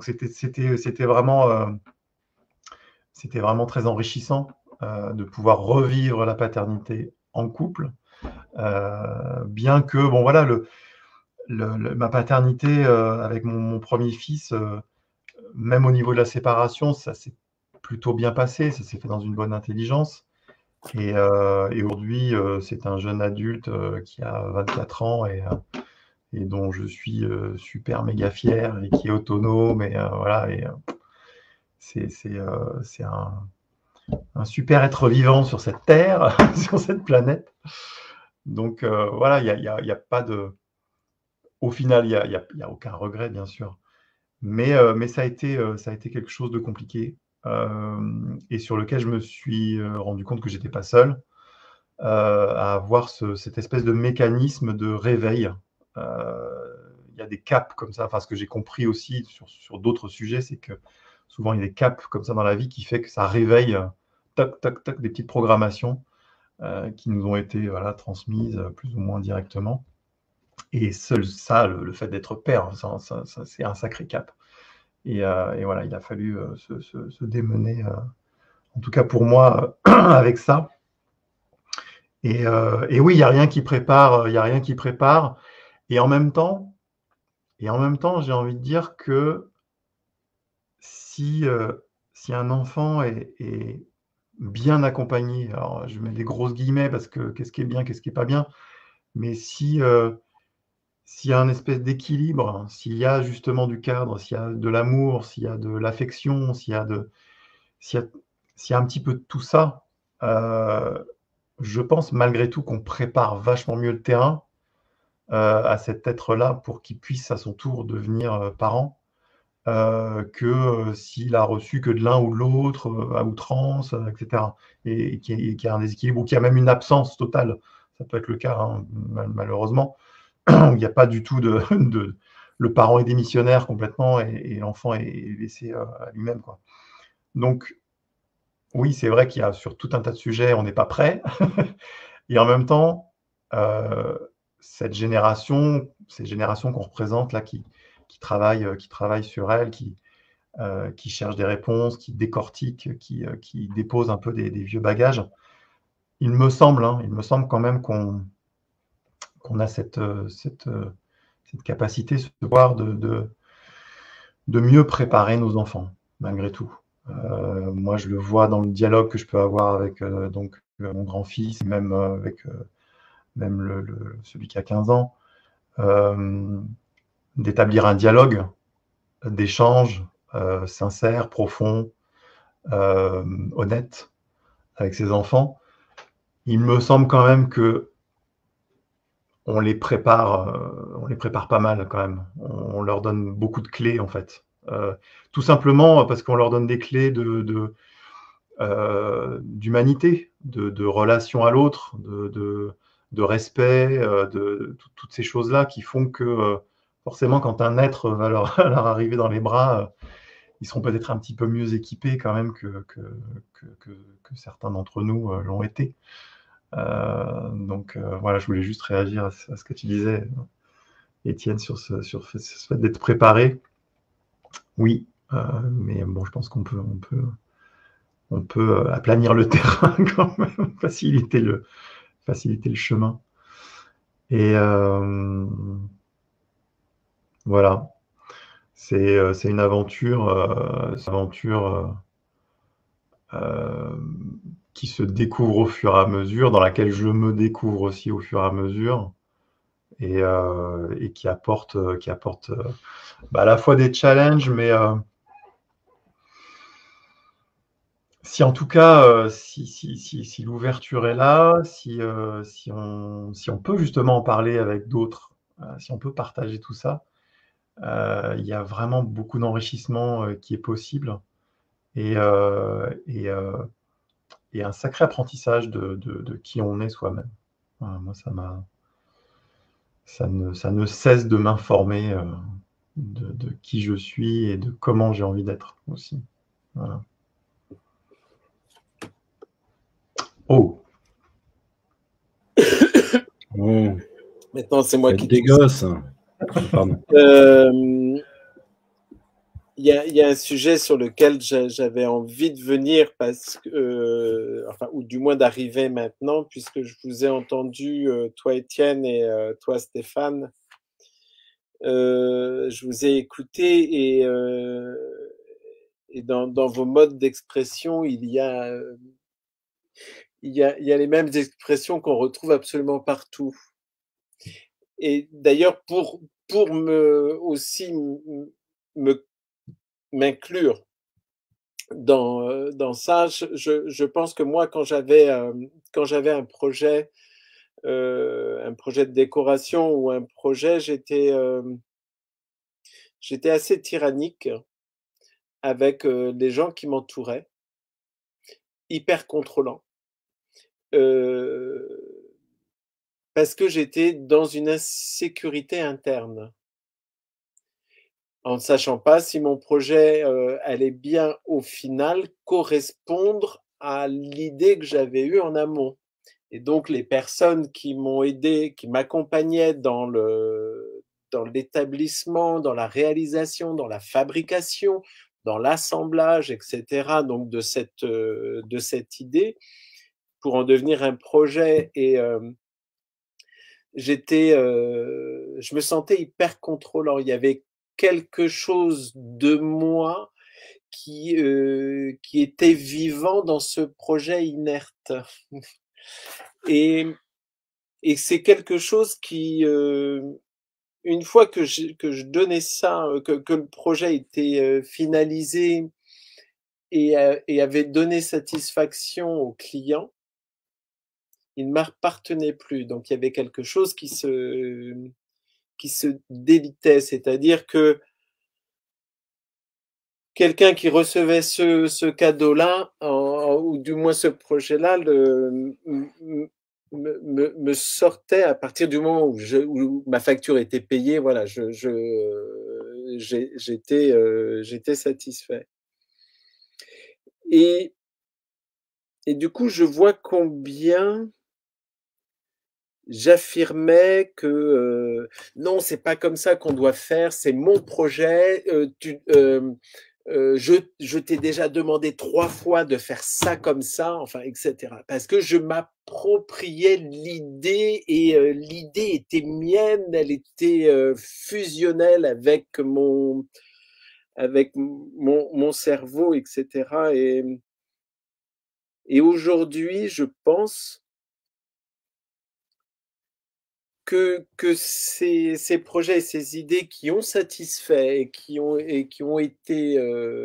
c'était vraiment très enrichissant de pouvoir revivre la paternité en couple. Bien que, bon voilà, ma paternité avec mon premier fils, même au niveau de la séparation, ça s'est plutôt bien passé, ça s'est fait dans une bonne intelligence. Et aujourd'hui, c'est un jeune adulte qui a 24 ans et dont je suis super méga fier et qui est autonome. Et voilà, et c'est un super être vivant sur cette terre, sur cette planète. Donc voilà, il y a pas de. Au final, il y a aucun regret, bien sûr. Mais ça a été quelque chose de compliqué et sur lequel je me suis rendu compte que j'étais pas seul à avoir cette espèce de mécanisme de réveil. Il y a des caps comme ça. Enfin, ce que j'ai compris aussi sur d'autres sujets, c'est que souvent il y a des caps comme ça dans la vie qui fait que ça réveille toc, toc, toc, des petites programmations qui nous ont été voilà, transmises plus ou moins directement. Et seul ça, le fait d'être père, ça, c'est un sacré cap. Et voilà, il a fallu se démener, en tout cas pour moi, avec ça. Et oui, il n'y a rien qui prépare, il y a rien qui prépare. Et en même temps, j'ai envie de dire que si un enfant est bien accompagné, alors je mets des grosses guillemets parce que qu'est-ce qui est bien, qu'est-ce qui est pas bien, mais s'il y a un espèce d'équilibre, s'il y a justement du cadre, s'il y a de l'amour, s'il y a de l'affection, s'il y a un petit peu de tout ça, je pense malgré tout qu'on prépare vachement mieux le terrain à cet être-là pour qu'il puisse à son tour devenir parent que s'il a reçu que de l'un ou de l'autre à outrance, etc. Et qu'il y a un déséquilibre ou qu'il y a même une absence totale. Ça peut être le cas, hein, malheureusement. Il n'y a pas du tout le parent est démissionnaire complètement et l'enfant est laissé à lui-même, quoi. Donc, oui, c'est vrai qu'il y a sur tout un tas de sujets, on n'est pas prêt. Et en même temps, ces générations qu'on représente là, qui travaillent sur elles, qui cherchent des réponses, qui décortiquent, qui déposent un peu des vieux bagages, il me semble quand même qu'on a cette capacité, ce pouvoir de mieux préparer nos enfants, malgré tout. Moi, je le vois dans le dialogue que je peux avoir avec mon grand-fils, même avec celui qui a 15 ans, d'établir un dialogue, d'échange sincère, profond, honnête avec ses enfants. Il me semble quand même que on les prépare pas mal quand même. On leur donne beaucoup de clés en fait. Tout simplement parce qu'on leur donne des clés d'humanité, de relation à l'autre, de respect, toutes ces choses-là qui font que forcément quand un être va leur arriver dans les bras, ils seront peut-être un petit peu mieux équipés quand même que certains d'entre nous l'ont été. Donc voilà, je voulais juste réagir à ce que tu disais, Étienne, sur ce fait d'être préparé. Oui, mais bon, je pense qu'on peut aplanir le terrain quand même, faciliter le chemin. Et voilà, c'est une aventure, qui se découvre au fur et à mesure, dans laquelle je me découvre aussi au fur et à mesure, et qui apporte à la fois des challenges, mais si en tout cas, si l'ouverture est là, si on peut justement en parler avec d'autres, si on peut partager tout ça, il y a vraiment beaucoup d'enrichissement qui est possible et un sacré apprentissage de qui on est soi-même. Voilà, moi, ça ne cesse de m'informer de qui je suis et de comment j'ai envie d'être aussi. Voilà. Oh. Bon, Maintenant, c'est moi qui des tousse. gosses. Pardon. Il y a un sujet sur lequel j'avais envie de venir parce que, enfin, ou du moins d'arriver maintenant, puisque je vous ai entendu, toi Étienne et toi Stéphane. Je vous ai écouté et dans vos modes d'expression, il y a les mêmes expressions qu'on retrouve absolument partout. Et d'ailleurs, pour me aussi m'inclure dans ça, je pense que moi, quand j'avais un projet de décoration ou un projet, j'étais assez tyrannique avec les gens qui m'entouraient, hyper contrôlant. Parce que j'étais dans une insécurité interne. En ne sachant pas si mon projet allait bien au final correspondre à l'idée que j'avais eue en amont. Et donc les personnes qui m'ont aidé, qui m'accompagnaient dans l'établissement, dans la réalisation, dans la fabrication, dans l'assemblage, etc. Donc de cette idée, pour en devenir un projet. Et je me sentais hyper contrôlant. Il y avait quelque chose de moi qui était vivant dans ce projet inerte. Et c'est quelque chose qui, une fois que je donnais ça, que le projet était finalisé et avait donné satisfaction au client, il ne m'appartenait plus. Donc il y avait quelque chose qui se délitait, c'est-à-dire que quelqu'un qui recevait ce cadeau-là, ou du moins ce projet-là, me sortait à partir du moment où ma facture était payée. Voilà, j'étais satisfait. Et du coup, je vois combien j'affirmais que non, c'est pas comme ça qu'on doit faire, c'est mon projet. Je t'ai déjà demandé 3 fois de faire ça comme ça, enfin, etc. Parce que je m'appropriais l'idée et l'idée était mienne, elle était fusionnelle avec mon cerveau, etc. Et aujourd'hui, je pense que ces projets et ces idées qui ont satisfait et qui ont été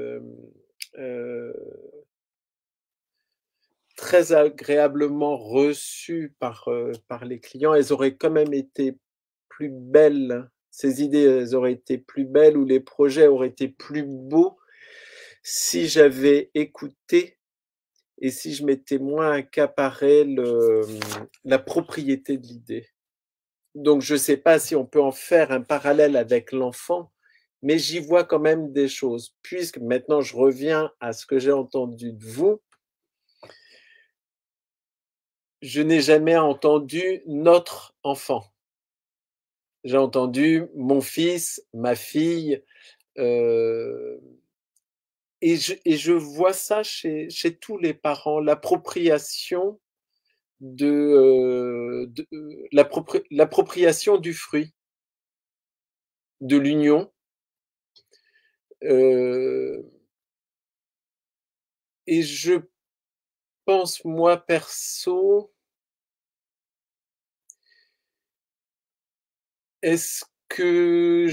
très agréablement reçues par les clients, elles auraient quand même été plus belles. Ces idées, elles auraient été plus belles, ou les projets auraient été plus beaux si j'avais écouté et si je m'étais moins accaparé la propriété de l'idée. Donc, je ne sais pas si on peut en faire un parallèle avec l'enfant, mais j'y vois quand même des choses. Puisque maintenant, je reviens à ce que j'ai entendu de vous, je n'ai jamais entendu notre enfant. J'ai entendu mon fils, ma fille, et je vois ça chez tous les parents, l'appropriation l'appropriation du fruit, de l'union. Et je pense, moi, perso, est-ce que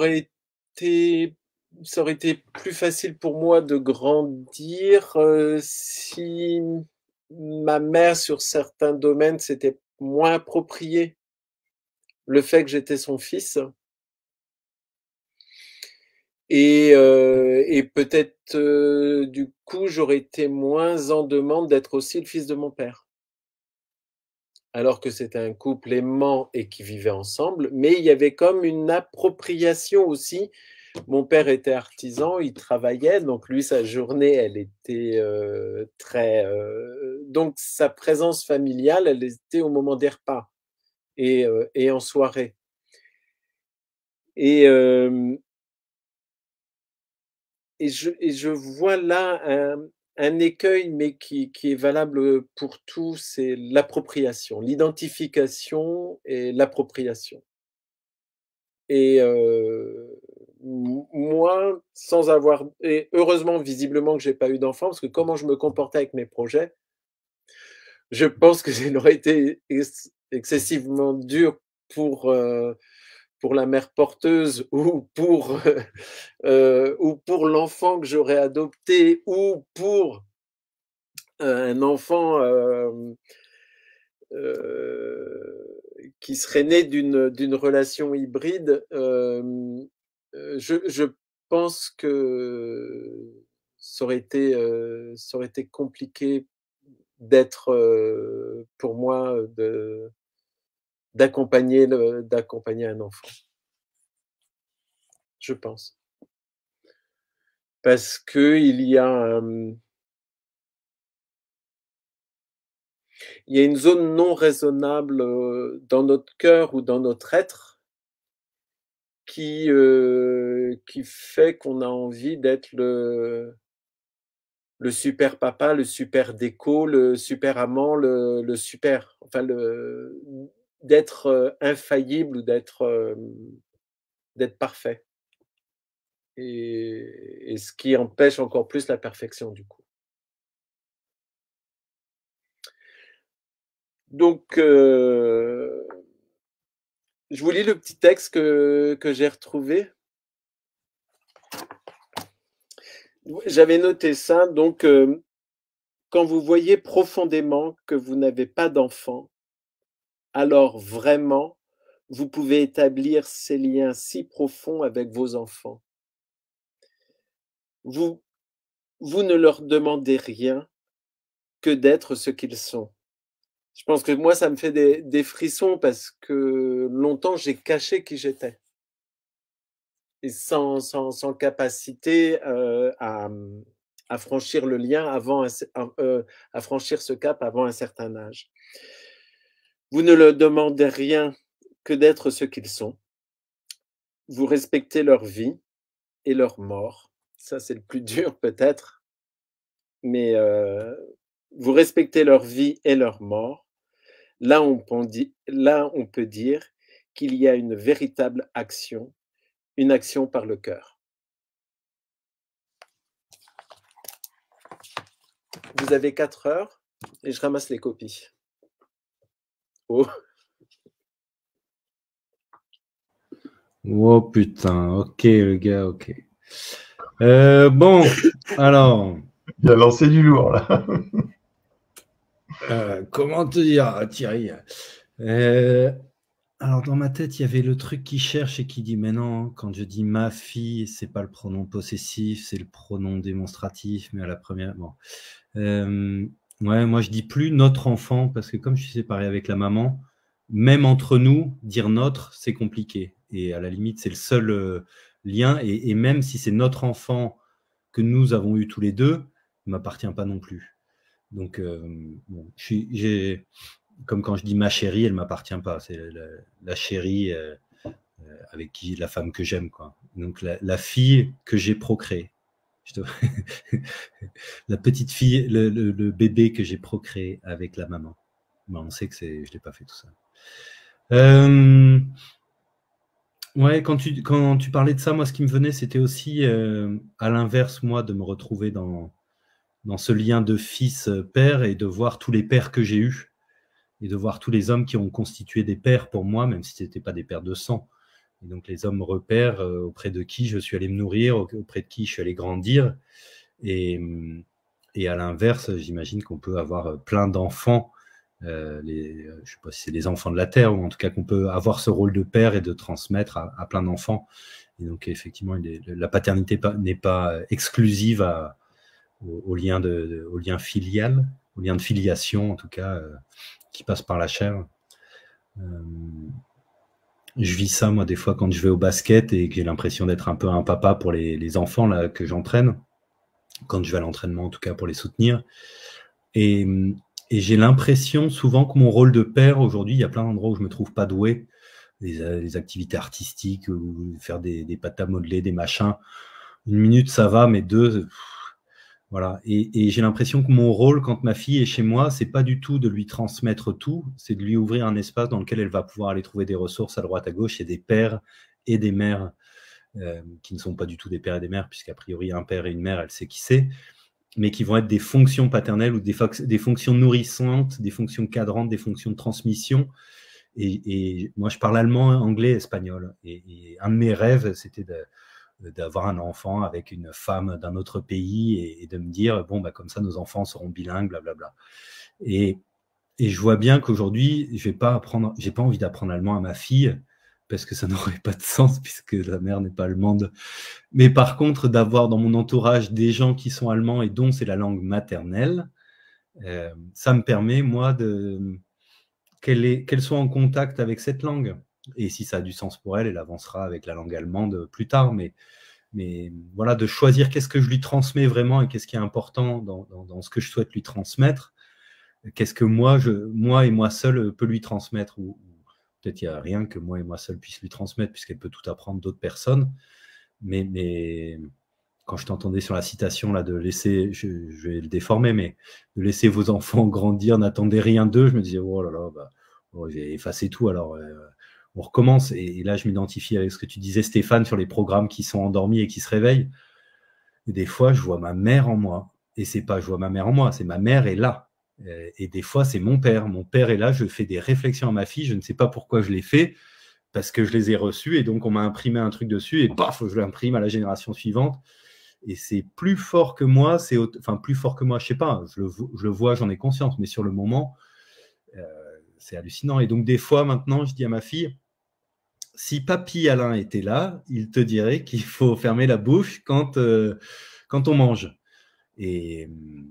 ça aurait été plus facile pour moi de grandir si ma mère, sur certains domaines, s'était moins approprié le fait que j'étais son fils. Et peut-être, du coup, j'aurais été moins en demande d'être aussi le fils de mon père. alors que c'était un couple aimant et qui vivait ensemble, mais il y avait comme une appropriation aussi. Mon père était artisan, il travaillait, donc lui, sa journée, elle était très... donc sa présence familiale, elle était au moment des repas et en soirée. Et je vois là un écueil, mais qui est valable pour tout, c'est l'appropriation, l'identification et l'appropriation. Et moi, sans avoir... Et heureusement, visiblement, que j'ai pas eu d'enfant, parce que comment je me comportais avec mes projets, je pense que ça aurait été excessivement dur pour la mère porteuse ou pour l'enfant que j'aurais adopté ou pour un enfant qui serait né d'une relation hybride. Je pense que ça aurait été compliqué d'être, pour moi, d'accompagner un enfant. Je pense. Parce qu'il y a une zone non raisonnable dans notre cœur ou dans notre être qui fait qu'on a envie d'être le super papa, le super déco, le super amant, le super... Enfin, d'être infaillible ou d'être parfait. Et ce qui empêche encore plus la perfection, du coup. Donc, je vous lis le petit texte que j'ai retrouvé. J'avais noté ça. Donc, quand vous voyez profondément que vous n'avez pas d'enfant, alors vraiment, vous pouvez établir ces liens si profonds avec vos enfants. Vous ne leur demandez rien que d'être ce qu'ils sont. Je pense que moi, ça me fait des frissons parce que longtemps, j'ai caché qui j'étais. Et sans capacité à franchir le lien à franchir ce cap avant un certain âge. Vous ne leur demandez rien que d'être ce qu'ils sont. Vous respectez leur vie et leur mort. Ça, c'est le plus dur peut-être. Mais vous respectez leur vie et leur mort. Là, on peut dire qu'il y a une véritable action, une action par le cœur. Vous avez 4 heures et je ramasse les copies. Oh. Oh putain, ok le gars, ok. Bon, alors... Il a lancé du lourd, là. Comment te dire, Thierry? Alors, dans ma tête, il y avait le truc qui cherche et qui dit, mais non, quand je dis ma fille, c'est pas le pronom possessif, c'est le pronom démonstratif, mais à la première... Bon. Ouais, moi, je dis plus notre enfant, parce que comme je suis séparé avec la maman, même entre nous, dire notre, c'est compliqué. Et à la limite, c'est le seul lien. Et même si c'est notre enfant que nous avons eu tous les deux, il ne m'appartient pas non plus. Donc, bon, comme quand je dis ma chérie, elle ne m'appartient pas. C'est la chérie avec qui, la femme que j'aime, quoi. Donc, la fille que j'ai procréée. La petite fille, le bébé que j'ai procréé avec la maman. Ben, on sait que je ne l'ai pas fait tout ça. Ouais, quand tu parlais de ça, moi, ce qui me venait, c'était aussi, à l'inverse, moi, de me retrouver dans ce lien de fils-père et de voir tous les pères que j'ai eus et de voir tous les hommes qui ont constitué des pères pour moi, même si ce n'étaient pas des pères de sang. Et donc, les hommes repères auprès de qui je suis allé me nourrir, auprès de qui je suis allé grandir. Et à l'inverse, j'imagine qu'on peut avoir plein d'enfants, je ne sais pas si c'est les enfants de la terre, ou en tout cas qu'on peut avoir ce rôle de père et de transmettre à plein d'enfants. Et donc, effectivement, la paternité n'est pas exclusive au lien filial, lien de filiation, en tout cas, qui passe par la chair. Je vis ça, moi, des fois, quand je vais au basket et que j'ai l'impression d'être un peu un papa pour les enfants là, que j'entraîne, quand je vais à l'entraînement, en tout cas, pour les soutenir. Et j'ai l'impression souvent que mon rôle de père, aujourd'hui, il y a plein d'endroits où je me trouve pas doué, les activités artistiques, ou faire des pâtes à modeler, des machins. 1 minute, ça va, mais 2, voilà. Et j'ai l'impression que mon rôle, quand ma fille est chez moi, c'est pas du tout de lui transmettre tout, c'est de lui ouvrir un espace dans lequel elle va pouvoir aller trouver des ressources à droite, à gauche, et des pères et des mères qui ne sont pas du tout des pères et des mères, puisqu'a priori, un père et une mère, elle sait qui c'est, mais qui vont être des fonctions paternelles ou des fonctions nourrissantes, des fonctions cadrantes, des fonctions de transmission. Et moi, je parle allemand, anglais, espagnol. Et un de mes rêves, c'était d'avoir un enfant avec une femme d'un autre pays et de me dire, bon, bah, comme ça, nos enfants seront bilingues, blablabla. Et je vois bien qu'aujourd'hui, j'ai pas envie d'apprendre allemand à ma fille, parce que ça n'aurait pas de sens, puisque la mère n'est pas allemande. Mais par contre, d'avoir dans mon entourage des gens qui sont allemands et dont c'est la langue maternelle, ça me permet, moi, qu'elle soit en contact avec cette langue. Et si ça a du sens pour elle, elle avancera avec la langue allemande plus tard. Mais voilà, de choisir qu'est-ce que je lui transmets vraiment et qu'est-ce qui est important dans ce que je souhaite lui transmettre. Qu'est-ce que moi et moi seul peut lui transmettre, ou peut-être il n'y a rien que moi et moi seul puisse lui transmettre, puisqu'elle peut tout apprendre d'autres personnes. Mais quand je t'entendais sur la citation là, de laisser, je vais le déformer, mais de laisser vos enfants grandir, n'attendez rien d'eux, je me disais, oh là là, bah, j'ai effacé tout, alors on recommence. Et là, je m'identifie avec ce que tu disais, Stéphane, sur les programmes qui sont endormis et qui se réveillent. Et des fois, je vois ma mère en moi. Et c'est pas je vois ma mère en moi, c'est ma mère est là. Et des fois, c'est mon père. Mon père est là, je fais des réflexions à ma fille, je ne sais pas pourquoi je les fais, parce que je les ai reçus, et donc on m'a imprimé un truc dessus, et paf, je l'imprime à la génération suivante. Et c'est plus fort que moi, enfin plus fort que moi, je sais pas, je le vois, j'en ai conscience, mais sur le moment, c'est hallucinant. Et donc des fois, maintenant, je dis à ma fille, si papy Alain était là, il te dirait qu'il faut fermer la bouche quand on mange. Et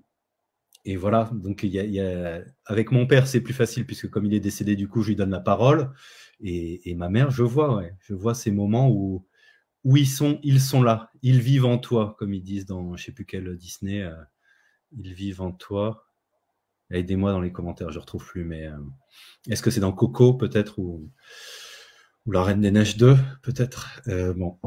voilà, donc avec mon père, c'est plus facile, puisque comme il est décédé, du coup, je lui donne la parole. Et ma mère, je vois ces moments où ils sont là, ils vivent en toi, comme ils disent dans je ne sais plus quel Disney, ils vivent en toi. Aidez-moi dans les commentaires, je ne retrouve plus, mais est-ce que c'est dans Coco peut-être, ou La Reine des Neiges 2 peut-être, bon.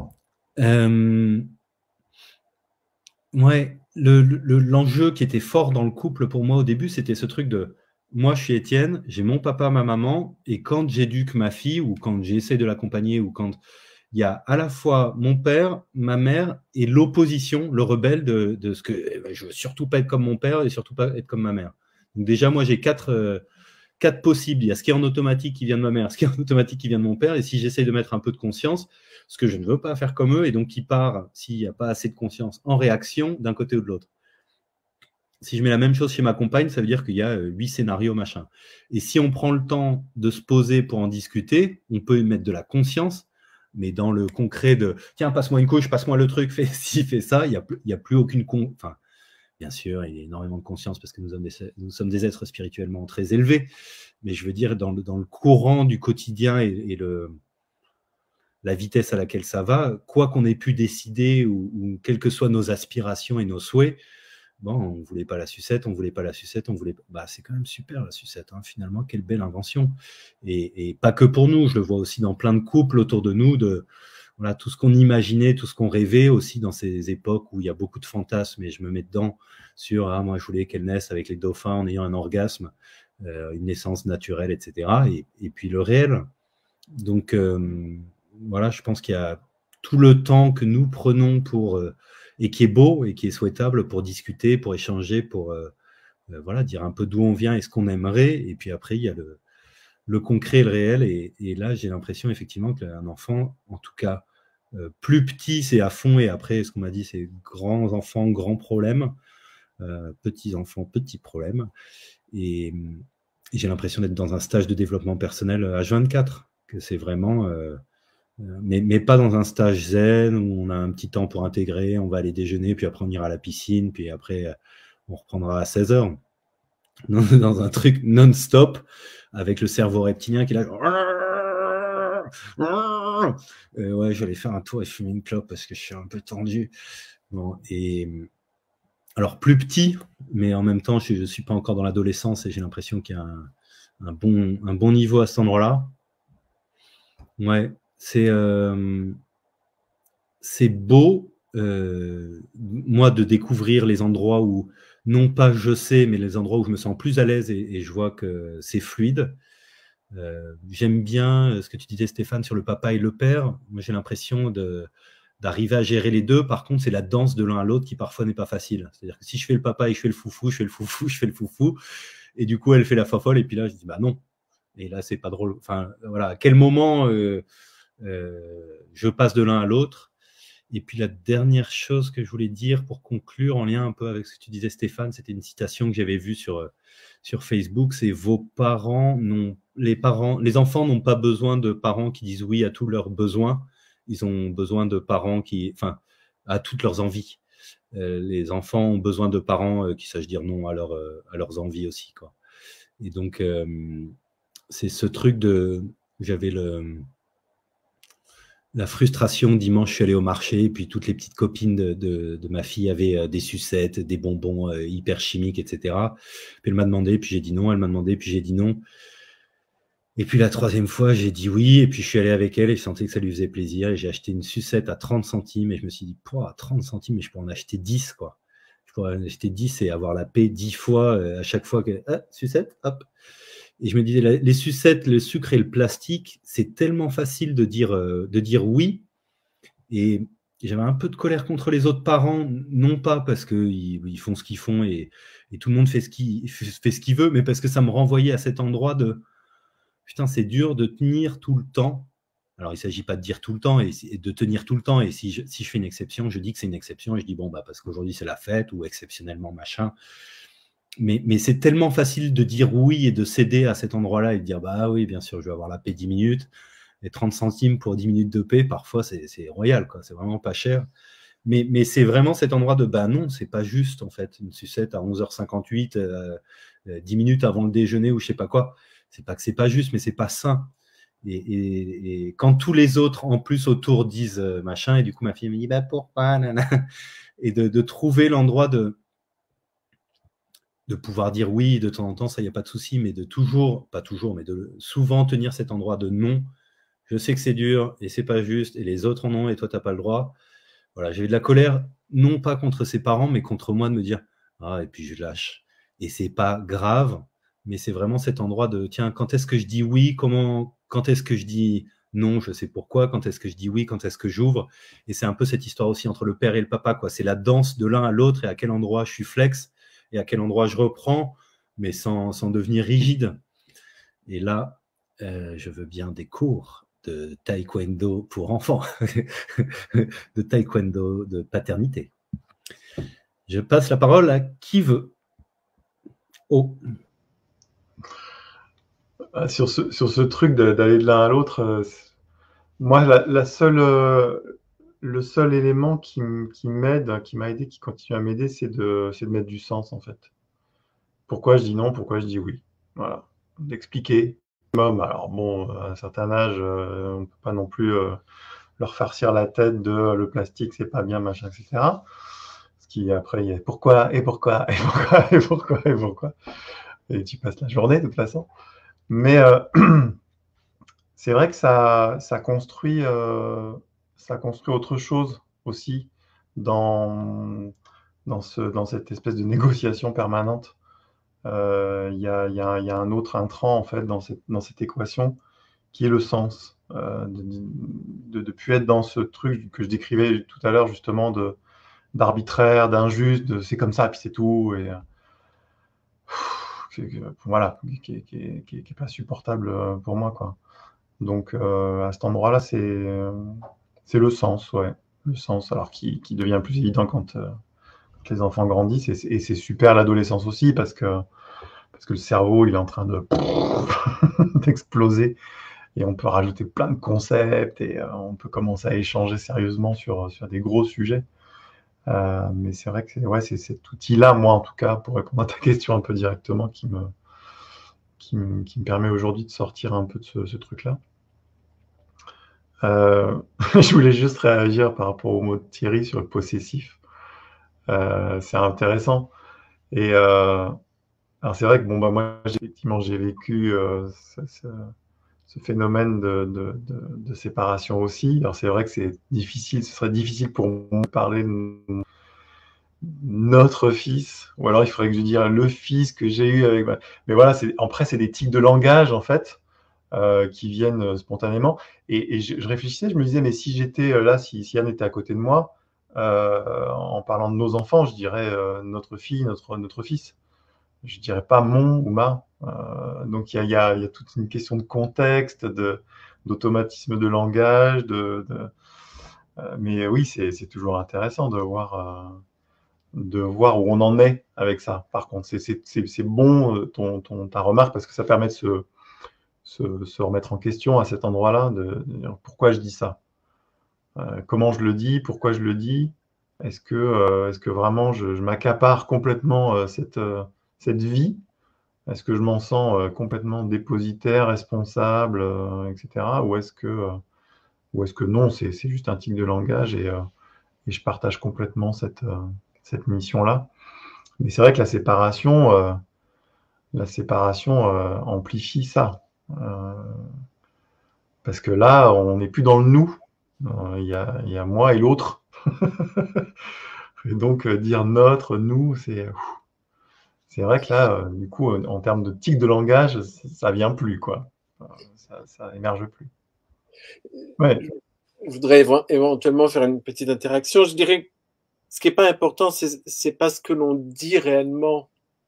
Ouais, l'enjeu qui était fort dans le couple pour moi au début, c'était ce truc de moi je suis Étienne, j'ai mon papa, ma maman, et quand j'éduque ma fille, ou quand j'essaie de l'accompagner, ou quand il y a à la fois mon père, ma mère et l'opposition, le rebelle de ce que je veux surtout pas être comme mon père et surtout pas être comme ma mère. Donc déjà, moi j'ai quatre possibles. Il y a ce qui est en automatique qui vient de ma mère, ce qui est en automatique qui vient de mon père, et si j'essaie de mettre un peu de conscience, ce que je ne veux pas faire comme eux, et donc qui part, s'il n'y a pas assez de conscience, en réaction d'un côté ou de l'autre. Si je mets la même chose chez ma compagne, ça veut dire qu'il y a 8 scénarios, machin. Et si on prend le temps de se poser pour en discuter, on peut y mettre de la conscience, mais dans le concret de « tiens, passe-moi une couche, passe-moi le truc, fais ci, fais ça », il n'y a plus aucune... Enfin, bien sûr, il y a énormément de conscience parce que nous sommes des êtres spirituellement très élevés, mais je veux dire, dans le courant du quotidien et la vitesse à laquelle ça va, quoi qu'on ait pu décider, ou quelles que soient nos aspirations et nos souhaits, bon, on ne voulait pas la sucette, bah, c'est quand même super la sucette, hein, finalement, quelle belle invention. Et pas que pour nous, je le vois aussi dans plein de couples autour de nous, voilà, tout ce qu'on imaginait, tout ce qu'on rêvait aussi dans ces époques où il y a beaucoup de fantasmes, et je me mets dedans sur moi je voulais qu'elle naisse avec les dauphins en ayant un orgasme, une naissance naturelle, etc. Et puis le réel. Donc voilà, je pense qu'il y a tout le temps que nous prenons et qui est beau et qui est souhaitable pour discuter, pour échanger, pour voilà, dire un peu d'où on vient et ce qu'on aimerait. Et puis après, il y a le concret, le réel. Et là, j'ai l'impression effectivement qu'un enfant, en tout cas plus petit, c'est à fond. Et après, ce qu'on m'a dit, c'est grands enfants, grands problèmes. Petits enfants, petits problèmes. Et j'ai l'impression d'être dans un stage de développement personnel H24, que c'est vraiment... mais pas dans un stage zen où on a un petit temps pour intégrer, on va aller déjeuner, puis après on ira à la piscine, puis après on reprendra à 16h. dans un truc non-stop avec le cerveau reptilien qui est là. Ouais, je vais aller faire un tour et fumer une clope parce que je suis un peu tendu. Bon, et alors plus petit, mais en même temps, je ne suis pas encore dans l'adolescence et j'ai l'impression qu'il y a un bon niveau à cet endroit-là. Ouais, c'est beau, moi, de découvrir les endroits où, non pas je sais, mais les endroits où je me sens plus à l'aise et je vois que c'est fluide. J'aime bien ce que tu disais, Stéphane, sur le papa et le père. Moi, j'ai l'impression d'arriver à gérer les deux. Par contre, c'est la danse de l'un à l'autre qui parfois n'est pas facile. C'est-à-dire que si je fais le papa et je fais le foufou, je fais le foufou, je fais le foufou, et du coup, elle fait la fofolle, et puis là, je dis, bah non. Et là, c'est pas drôle. Enfin, voilà, à quel moment je passe de l'un à l'autre. Et puis la dernière chose que je voulais dire pour conclure, en lien un peu avec ce que tu disais, Stéphane, c'était une citation que j'avais vue sur Facebook, c'est les enfants n'ont pas besoin de parents qui disent oui à tous leurs besoins, ils ont besoin de parents à toutes leurs envies. Les enfants ont besoin de parents qui sachent dire non à leurs envies aussi, quoi. Et donc c'est ce truc j'avais la frustration. Dimanche, je suis allé au marché et puis toutes les petites copines de ma fille avaient des sucettes, des bonbons hyper chimiques, etc. Puis elle m'a demandé, puis j'ai dit non. Elle m'a demandé, puis j'ai dit non. Et puis la troisième fois, j'ai dit oui. Et puis je suis allé avec elle et je sentais que ça lui faisait plaisir. Et j'ai acheté une sucette à 30 centimes et je me suis dit, 30 centimes, mais je peux en acheter 10, quoi. Je pourrais en acheter 10 et avoir la paix 10 fois à chaque fois que sucette, hop. Et je me disais, les sucettes, le sucre et le plastique, c'est tellement facile de dire oui. Et j'avais un peu de colère contre les autres parents, non pas parce qu'ils font ce qu'ils font et tout le monde fait ce qu'il veut, mais parce que ça me renvoyait à cet endroit de putain, c'est dur de tenir tout le temps. Alors, il ne s'agit pas de dire tout le temps et de tenir tout le temps. Et si je fais une exception, je dis que c'est une exception et je dis bon, bah, parce qu'aujourd'hui c'est la fête ou exceptionnellement machin. Mais c'est tellement facile de dire oui et de céder à cet endroit-là et de dire bah oui, bien sûr, je vais avoir la paix 10 minutes. Et 30 centimes pour 10 minutes de paix, parfois, c'est royal, quoi. C'est vraiment pas cher. Mais c'est vraiment cet endroit de bah non, c'est pas juste, en fait. Une sucette à 11h58, 10 minutes avant le déjeuner ou je sais pas quoi. C'est pas que c'est pas juste, mais c'est pas sain. Et quand tous les autres, en plus, autour disent machin, et du coup, ma fille me dit bah pourquoi, nana. Et de trouver l'endroit de pouvoir dire oui de temps en temps, ça, il n'y a pas de souci, mais de toujours, pas toujours, mais de souvent tenir cet endroit de non. Je sais que c'est dur et c'est pas juste, et les autres en ont et toi, tu n'as pas le droit. Voilà, j'ai eu de la colère, non pas contre ses parents, mais contre moi de me dire ah, et puis je lâche. Et c'est pas grave, mais c'est vraiment cet endroit de tiens, quand est-ce que je dis oui, quand est-ce que je dis non, je sais pourquoi, quand est-ce que je dis oui, quand est-ce que j'ouvre. Et c'est un peu cette histoire aussi entre le père et le papa, quoi. C'est la danse de l'un à l'autre et à quel endroit je suis flex et à quel endroit je reprends, mais sans devenir rigide. Et là, je veux bien des cours de taekwondo pour enfants, de taekwondo de paternité. Je passe la parole à qui veut. Oh. Sur ce truc d'aller de l'un à l'autre, moi, le seul élément qui m'aide, qui m'a aidé, qui continue à m'aider, c'est de mettre du sens, en fait. Pourquoi je dis non, pourquoi je dis oui. Voilà, d'expliquer. Alors bon, à un certain âge, on ne peut pas non plus leur farcir la tête de le plastique, c'est pas bien, machin, etc. Parce qu'après, il y a pourquoi, et pourquoi, et pourquoi, et pourquoi, et pourquoi. Et tu passes la journée, de toute façon. Mais c'est vrai que ça construit autre chose aussi dans cette espèce de négociation permanente. Il y a un autre intrant en fait dans cette équation qui est le sens, de plus être dans ce truc que je décrivais tout à l'heure justement d'arbitraire, d'injuste, c'est comme ça puis c'est tout et voilà, qui est pas supportable pour moi, quoi. Donc à cet endroit-là, c'est le sens, ouais, le sens, alors qui devient plus évident quand les enfants grandissent et c'est super l'adolescence aussi parce que le cerveau il est en train de d'exploser et on peut rajouter plein de concepts et on peut commencer à échanger sérieusement sur des gros sujets. Mais c'est vrai que c'est cet outil-là, moi en tout cas, pour répondre à ta question un peu directement, qui me permet aujourd'hui de sortir un peu de ce truc-là. Je voulais juste réagir par rapport au mot de Thierry sur le possessif. C'est intéressant. Et alors c'est vrai que bon, bah, moi, effectivement, j'ai vécu ce phénomène de séparation aussi. Alors c'est vrai que c'est difficile, ce serait difficile pour moi de parler de notre fils, ou alors il faudrait que je dise le fils que j'ai eu avec. Mais voilà, après c'est des tics de langage en fait qui viennent spontanément. Et je réfléchissais, je me disais, mais si j'étais là, si Yann était à côté de moi, en parlant de nos enfants, je dirais notre fille, notre fils. Je dirais pas mon ou ma. Donc il y a toute une question de contexte, d'automatisme de langage, mais oui, c'est toujours intéressant de voir où on en est avec ça. Par contre, c'est bon ta remarque parce que ça permet de se remettre en question à cet endroit-là, de dire pourquoi je dis ça, comment je le dis, pourquoi je le dis, est-ce que vraiment je m'accapare complètement cette vie, est-ce que je m'en sens complètement dépositaire, responsable, etc. Ou est-ce que non, c'est juste un tic de langage et je partage complètement cette mission-là. Mais c'est vrai que la séparation amplifie ça. Parce que là, on n'est plus dans le nous. Il y a moi et l'autre. Et donc, dire notre, nous, c'est vrai que là, du coup, en termes de tic de langage, ça vient plus, quoi. Ça émerge plus. Ouais. Je voudrais éventuellement faire une petite interaction. Je dirais que ce qui n'est pas important, c'est pas ce que l'on dit réellement,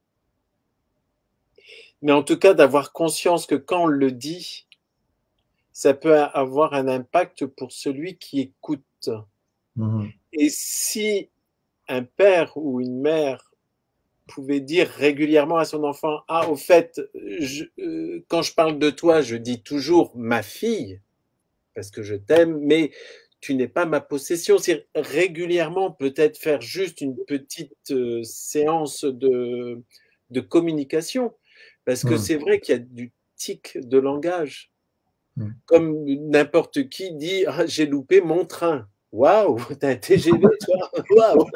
mais en tout cas d'avoir conscience que quand on le dit, ça peut avoir un impact pour celui qui écoute. Mmh. Et si un père ou une mère pouvait dire régulièrement à son enfant, ah, au fait, quand je parle de toi, je dis toujours ma fille, parce que je t'aime, mais tu n'es pas ma possession. C'est régulièrement peut-être faire juste une petite séance de communication, parce que c'est vrai qu'il y a du tic de langage. Comme n'importe qui dit, ah, j'ai loupé mon train. Waouh, t'as un TGV, toi. Waouh.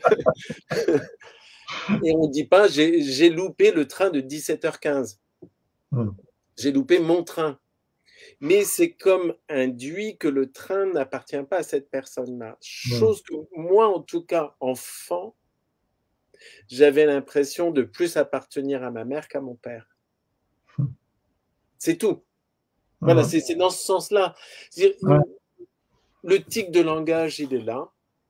Et on ne dit pas, j'ai loupé le train de 17h15. J'ai loupé mon train. Mais c'est comme induit que le train n'appartient pas à cette personne-là. Chose que moi, en tout cas, enfant, j'avais l'impression de plus appartenir à ma mère qu'à mon père. C'est tout. Voilà, c'est dans ce sens-là. Le tic de langage, il est là.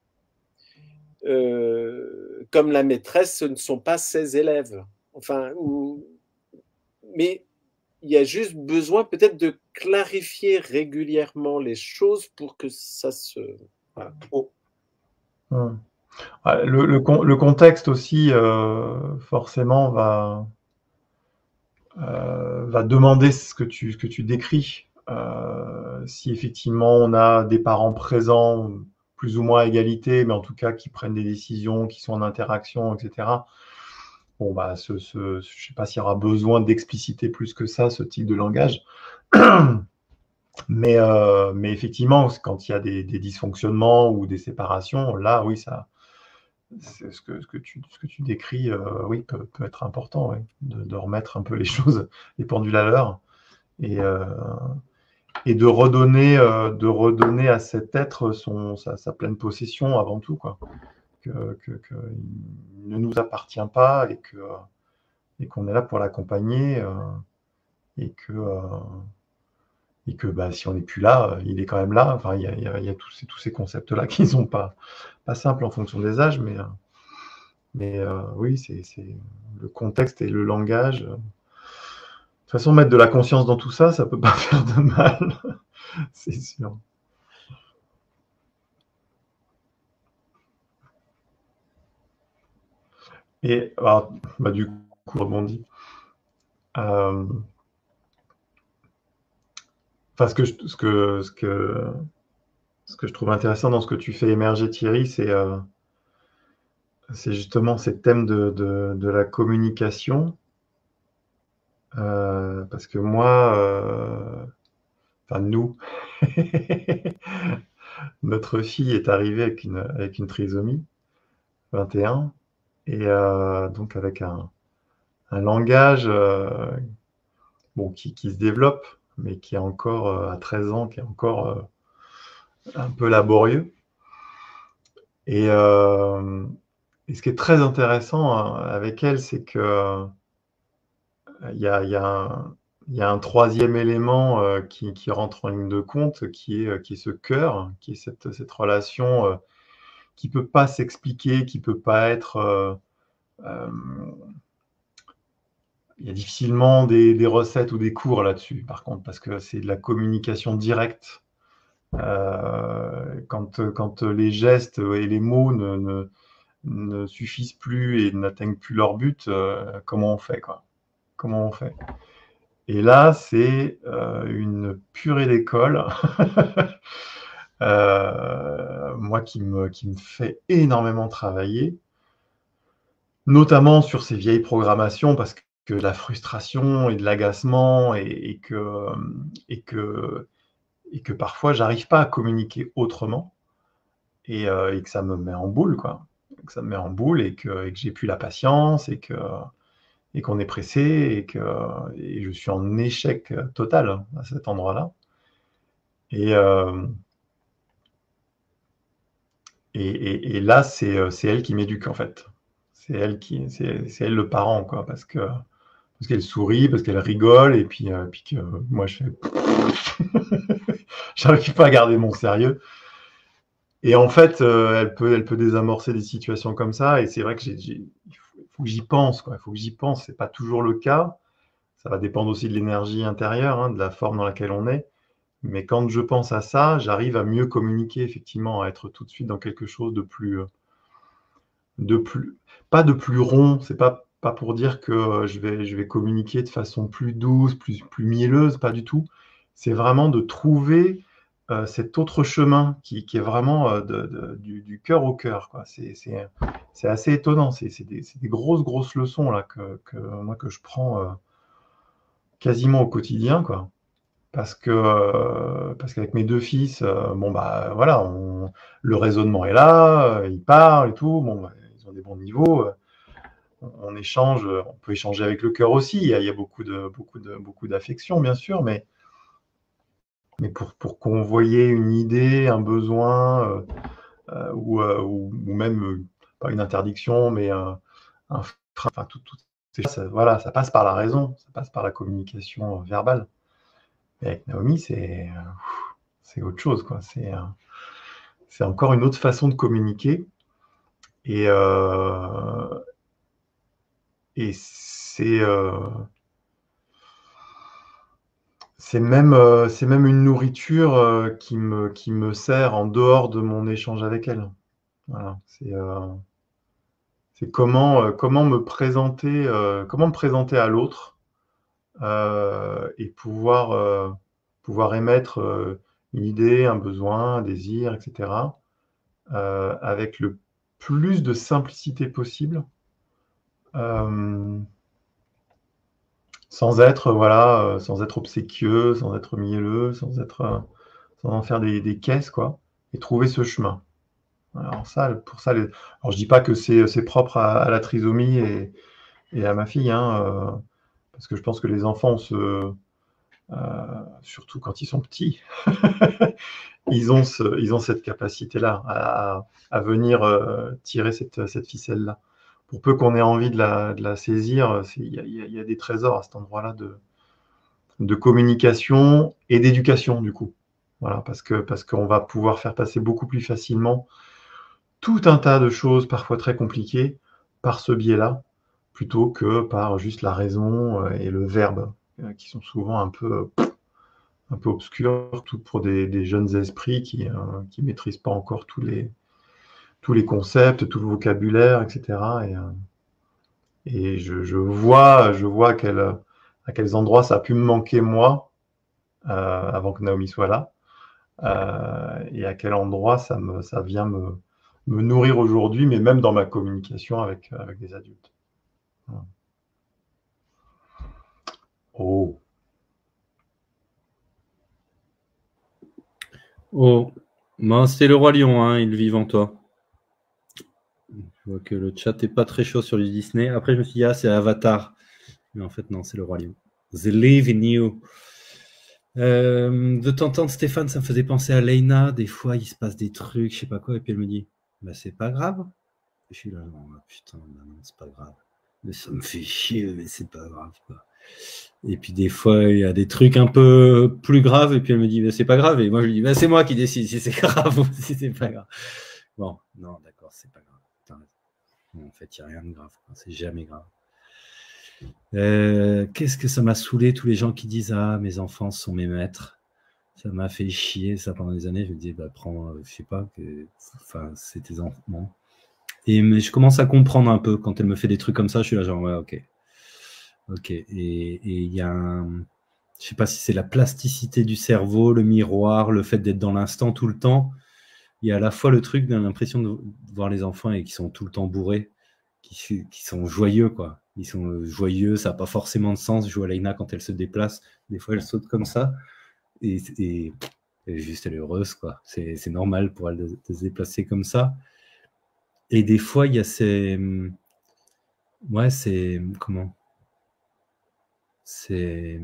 Comme la maîtresse, ce ne sont pas ses élèves. Enfin, mais il y a juste besoin peut-être de clarifier régulièrement les choses pour que ça se... Voilà. Oh. Le contexte aussi, forcément, va demander ce que tu décris. Si effectivement on a des parents présents, plus ou moins à égalité, mais en tout cas qui prennent des décisions, qui sont en interaction, etc. Bon, bah, je ne sais pas s'il y aura besoin d'expliciter plus que ça ce type de langage. Mais effectivement, quand il y a des dysfonctionnements ou des séparations, là, oui, ce que tu décris, oui, peut être important, oui, de remettre un peu les choses, les pendules à l'heure, et de redonner à cet être sa pleine possession avant tout, quoi. Il ne nous appartient pas et qu'on est là pour l'accompagner, et que bah, si on n'est plus là, il est quand même là. Enfin, il y a tous ces concepts-là qui ne sont pas simples en fonction des âges, mais oui, c'est le contexte et le langage. De toute façon, mettre de la conscience dans tout ça, ça ne peut pas faire de mal, c'est sûr. Et alors, bah, du coup, rebondis. Enfin, ce que je trouve intéressant dans ce que tu fais émerger, Thierry, c'est c'est justement ces thèmes de la communication. Parce que moi, enfin nous, notre fille est arrivée avec une trisomie 21 et donc avec un langage bon, qui se développe, mais qui est encore à 13 ans, qui est encore un peu laborieux. Et ce qui est très intéressant avec elle, c'est que il y a un troisième élément qui rentre en ligne de compte, qui est ce cœur, qui est cette relation qui ne peut pas s'expliquer, qui ne peut pas être... il y a difficilement des recettes ou des cours là-dessus, par contre, parce que c'est de la communication directe. Quand les gestes et les mots ne suffisent plus et n'atteignent plus leur but, comment on fait, quoi? Comment on fait? Et là, c'est une purée d'école, moi qui me fait énormément travailler, notamment sur ces vieilles programmations, parce que la frustration et de l'agacement et que parfois, j'arrive pas à communiquer autrement et que ça me met en boule, quoi. Que ça me met en boule et que j'ai plus la patience et qu'on est pressé et je suis en échec total à cet endroit-là. Et là, c'est elle qui m'éduque, en fait. C'est elle le parent, quoi, parce qu'elle sourit, parce qu'elle rigole, et puis que moi, je fais... J'arrive pas à garder mon sérieux. Et en fait, elle peut désamorcer des situations comme ça, et c'est vrai que il faut que j'y pense, quoi. Il faut que j'y pense. C'est pas toujours le cas. Ça va dépendre aussi de l'énergie intérieure, hein, de la forme dans laquelle on est. Mais quand je pense à ça, j'arrive à mieux communiquer, effectivement, à être tout de suite dans quelque chose de plus, pas de plus rond. C'est pas pour dire que je vais communiquer de façon plus douce, plus mielleuse, pas du tout. C'est vraiment de trouver cet autre chemin qui est vraiment du cœur au cœur, quoi. C'est assez étonnant. C'est des grosses leçons là moi que je prends quasiment au quotidien, quoi. Parce qu'avec mes deux fils, bon bah voilà, le raisonnement est là, ils parlent et tout, bon bah, ils ont des bons niveaux, on échange, on peut échanger avec le cœur aussi. Il y a beaucoup d'affection, bien sûr, mais pour convoyer une idée, un besoin, ou même pas une interdiction, mais un frein, enfin tout ça, voilà, ça passe par la raison, ça passe par la communication verbale. Et avec Naomi, c'est autre chose, quoi. C'est encore une autre façon de communiquer. Et c'est même une nourriture qui me sert en dehors de mon échange avec elle. Voilà. C'est comment me présenter à l'autre et pouvoir émettre une idée, un besoin, un désir, etc. Avec le plus de simplicité possible, sans être obséquieux, sans être mielleux, sans en faire des caisses, quoi, et trouver ce chemin. Alors alors je dis pas que c'est propre à la trisomie et à ma fille, hein, parce que je pense que les enfants surtout quand ils sont petits, ils ont cette capacité-là à venir tirer cette ficelle-là. Pour peu qu'on ait envie de la saisir, il y a des trésors à cet endroit-là de communication et d'éducation, du coup. Voilà, parce qu'on va pouvoir faire passer beaucoup plus facilement tout un tas de choses, parfois très compliquées, par ce biais-là, plutôt que par juste la raison et le verbe, qui sont souvent un peu obscurs, tout pour des jeunes esprits qui maîtrisent pas encore tous les concepts, tout le vocabulaire, etc. Et je vois à quels endroits ça a pu me manquer, moi, avant que Naomi soit là, et à quel endroit ça vient me nourrir aujourd'hui, mais même dans ma communication avec des adultes. Voilà. Oh. Oh, ben, c'était le Roi Lion, hein, il vit en toi. Je vois que le chat n'est pas très chaud sur le Disney. Après, je me suis dit, ah, c'est Avatar. Mais en fait, non, c'est le Roi Lion. The Live in You. De t'entendre, Stéphane, ça me faisait penser à Leïna. Des fois, il se passe des trucs, je sais pas quoi, et puis elle me dit, bah, c'est pas grave. Je suis là, non, putain, bah non, c'est pas grave. Mais ça me fait chier, mais c'est pas grave, quoi. Et puis des fois, il y a des trucs un peu plus graves, et puis elle me dit, bah, c'est pas grave. Et moi, je lui dis, bah, c'est moi qui décide si c'est grave ou si c'est pas grave. Bon, non, d'accord, c'est pas grave. En fait, il n'y a rien de grave. C'est jamais grave. Qu'est-ce que ça m'a saoulé, tous les gens qui disent, ah, mes enfants sont mes maîtres. Ça m'a fait chier, ça, pendant des années. Je me dis, bah, prends, je sais pas, enfin, c'est tes enfants. Bon. Mais je commence à comprendre un peu quand elle me fait des trucs comme ça. Je suis là, genre, ouais, ok. Ok. Et il y a je sais pas si c'est la plasticité du cerveau, le miroir, le fait d'être dans l'instant tout le temps. Il y a à la fois le truc d'un l'impression de voir les enfants et qui sont tout le temps bourrés, qui sont joyeux, quoi. Ils sont joyeux, ça n'a pas forcément de sens. Je vois Leïna quand elle se déplace, des fois elle saute comme ça, et juste elle est heureuse, quoi. C'est normal pour elle de se déplacer comme ça. Et des fois, il y a ces... Ouais, c'est... Comment ? Ces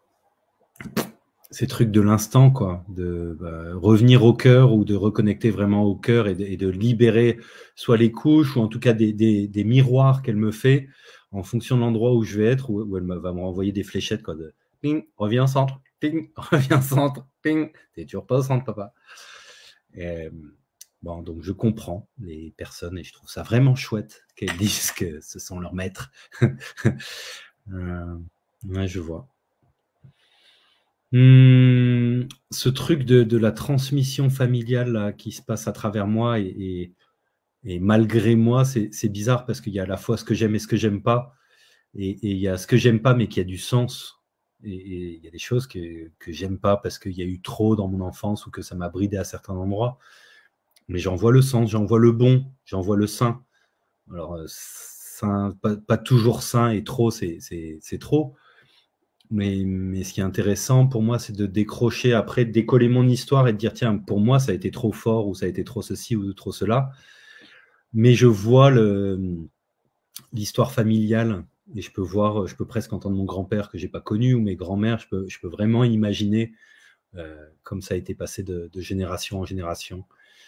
trucs de l'instant, quoi, de revenir au cœur ou de reconnecter vraiment au cœur et de libérer soit les couches ou en tout cas des miroirs qu'elle me fait en fonction de l'endroit où je vais être, où elle va me renvoyer des fléchettes, quoi, de ping, reviens au centre, ping, reviens au centre, ping, t'es toujours pas au centre, papa. Et, bon, donc je comprends les personnes et je trouve ça vraiment chouette qu'elles disent que ce sont leurs maîtres. Ouais, je vois. Ce truc de la transmission familiale là, qui se passe à travers moi et malgré moi, c'est bizarre parce qu'il y a à la fois ce que j'aime et ce que j'aime pas. Et il y a ce que j'aime pas mais qui a du sens. Et il y a des choses que j'aime pas parce qu'il y a eu trop dans mon enfance ou que ça m'a bridé à certains endroits. Mais j'en vois le sens, j'en vois le bon, j'en vois le sain. Alors, sain, pas toujours sain et trop, c'est trop. Mais ce qui est intéressant pour moi, c'est de décrocher après, de décoller mon histoire et de dire, tiens, pour moi, ça a été trop fort ou ça a été trop ceci ou trop cela. Mais je vois l'histoire familiale et je peux presque entendre mon grand-père que j'ai pas connu ou mes grands-mères. Je peux vraiment imaginer comme ça a été passé de génération en génération.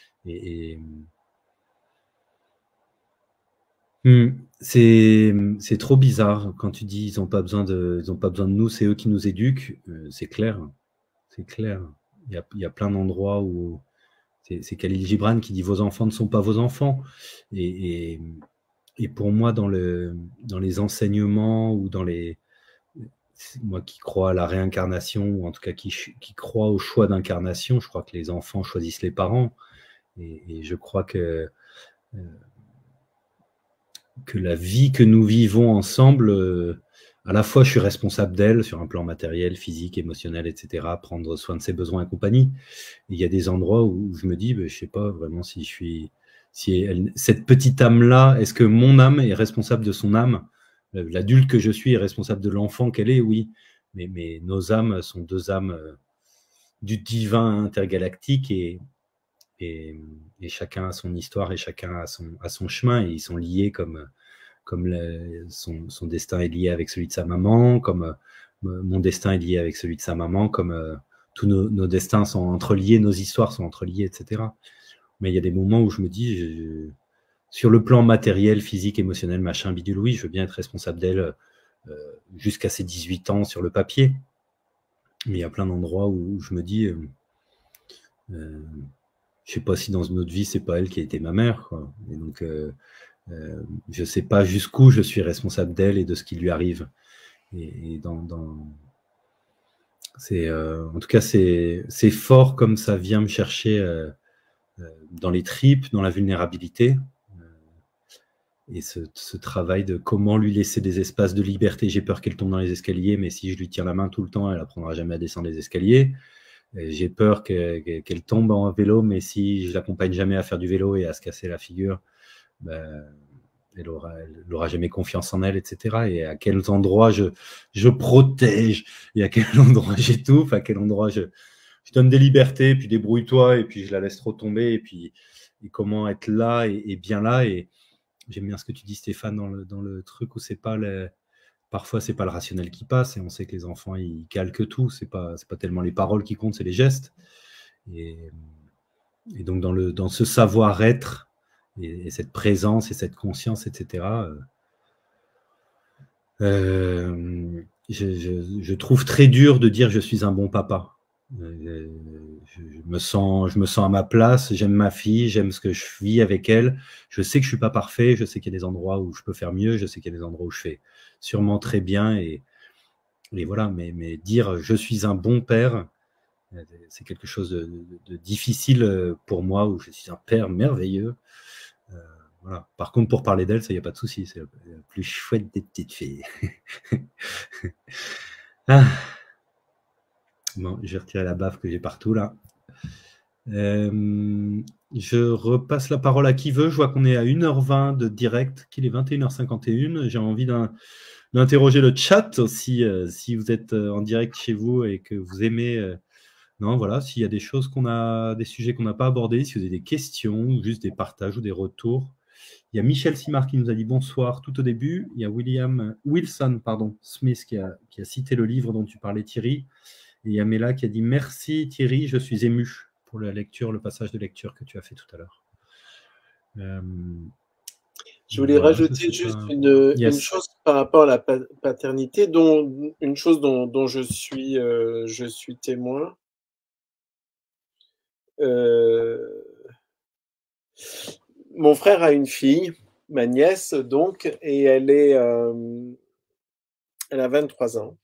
C'est trop bizarre quand tu dis ils n'ont pas besoin de nous, c'est eux qui nous éduquent. C'est clair, c'est clair. Il y a plein d'endroits où c'est Khalil Gibran qui dit vos enfants ne sont pas vos enfants. Et pour moi, dans les enseignements ou moi qui crois à la réincarnation ou en tout cas qui crois au choix d'incarnation, je crois que les enfants choisissent les parents. Et je crois que la vie que nous vivons ensemble, à la fois je suis responsable d'elle sur un plan matériel, physique, émotionnel, etc., prendre soin de ses besoins et compagnie. Et il y a des endroits où je me dis, je ne sais pas vraiment si cette petite âme-là, est-ce que mon âme est responsable de son âme? L'adulte que je suis est responsable de l'enfant qu'elle est, oui. Mais nos âmes sont deux âmes du divin intergalactique et chacun a son histoire et chacun a son chemin et ils sont liés comme son destin est lié avec celui de sa maman, comme mon destin est lié avec celui de sa maman, comme tous nos destins sont entreliés, nos histoires sont entreliées, etc. Mais il y a des moments où je me dis, sur le plan matériel, physique, émotionnel, machin, bidule, oui, je veux bien être responsable d'elle jusqu'à ses 18 ans sur le papier. Mais il y a plein d'endroits où je me dis... je sais pas si dans une autre vie, c'est pas elle qui a été ma mère, quoi. Et donc, je sais pas jusqu'où je suis responsable d'elle et de ce qui lui arrive. Et en tout cas, c'est fort comme ça vient me chercher dans les tripes, dans la vulnérabilité. Et ce travail de comment lui laisser des espaces de liberté. J'ai peur qu'elle tombe dans les escaliers, mais si je lui tiens la main tout le temps, elle apprendra jamais à descendre les escaliers. J'ai peur qu'elle tombe en vélo, mais si je l'accompagne jamais à faire du vélo et à se casser la figure, ben, elle aura jamais confiance en elle, etc. Et à quels endroits je protège, et à quel endroit j'étouffe, à quel endroit je donne des libertés, puis débrouille-toi, et puis je la laisse trop tomber, et puis et comment être là et bien là. Et j'aime bien ce que tu dis, Stéphane, dans le truc où c'est pas parfois c'est pas le rationnel qui passe, et on sait que les enfants ils calquent tout, c'est pas tellement les paroles qui comptent, c'est les gestes. Et donc dans ce savoir-être et cette présence et cette conscience, etc. Je trouve très dur de dire je suis un bon papa. Je me sens à ma place, j'aime ma fille, j'aime ce que je vis avec elle. Je sais que je suis pas parfait, je sais qu'il y a des endroits où je peux faire mieux, je sais qu'il y a des endroits où je fais sûrement très bien, et voilà. Mais dire je suis un bon père, c'est quelque chose de difficile pour moi, où je suis un père merveilleux. Voilà. Par contre, pour parler d'elle, ça, il n'y a pas de souci. C'est la plus chouette des petites filles. Ah. Bon, je vais retirer la baffe que j'ai partout, là. Je repasse la parole à qui veut. Je vois qu'on est à 1h20 de direct, qu'il est 21h51. J'ai envie d'interroger le chat aussi, si vous êtes en direct chez vous et que vous aimez... non, voilà, s'il y a des choses des sujets qu'on n'a pas abordés, si vous avez des questions, ou juste des partages ou des retours. Il y a Michel Simard qui nous a dit bonsoir tout au début. Il y a Wilson Smith qui a cité le livre dont tu parlais, Thierry. Et il y a Mela qui a dit merci Thierry, je suis ému pour la lecture, le passage de lecture que tu as fait tout à l'heure. Je voulais rajouter juste une chose par rapport à la paternité, une chose dont je suis témoin. Mon frère a une fille, ma nièce donc, et elle a 23 ans.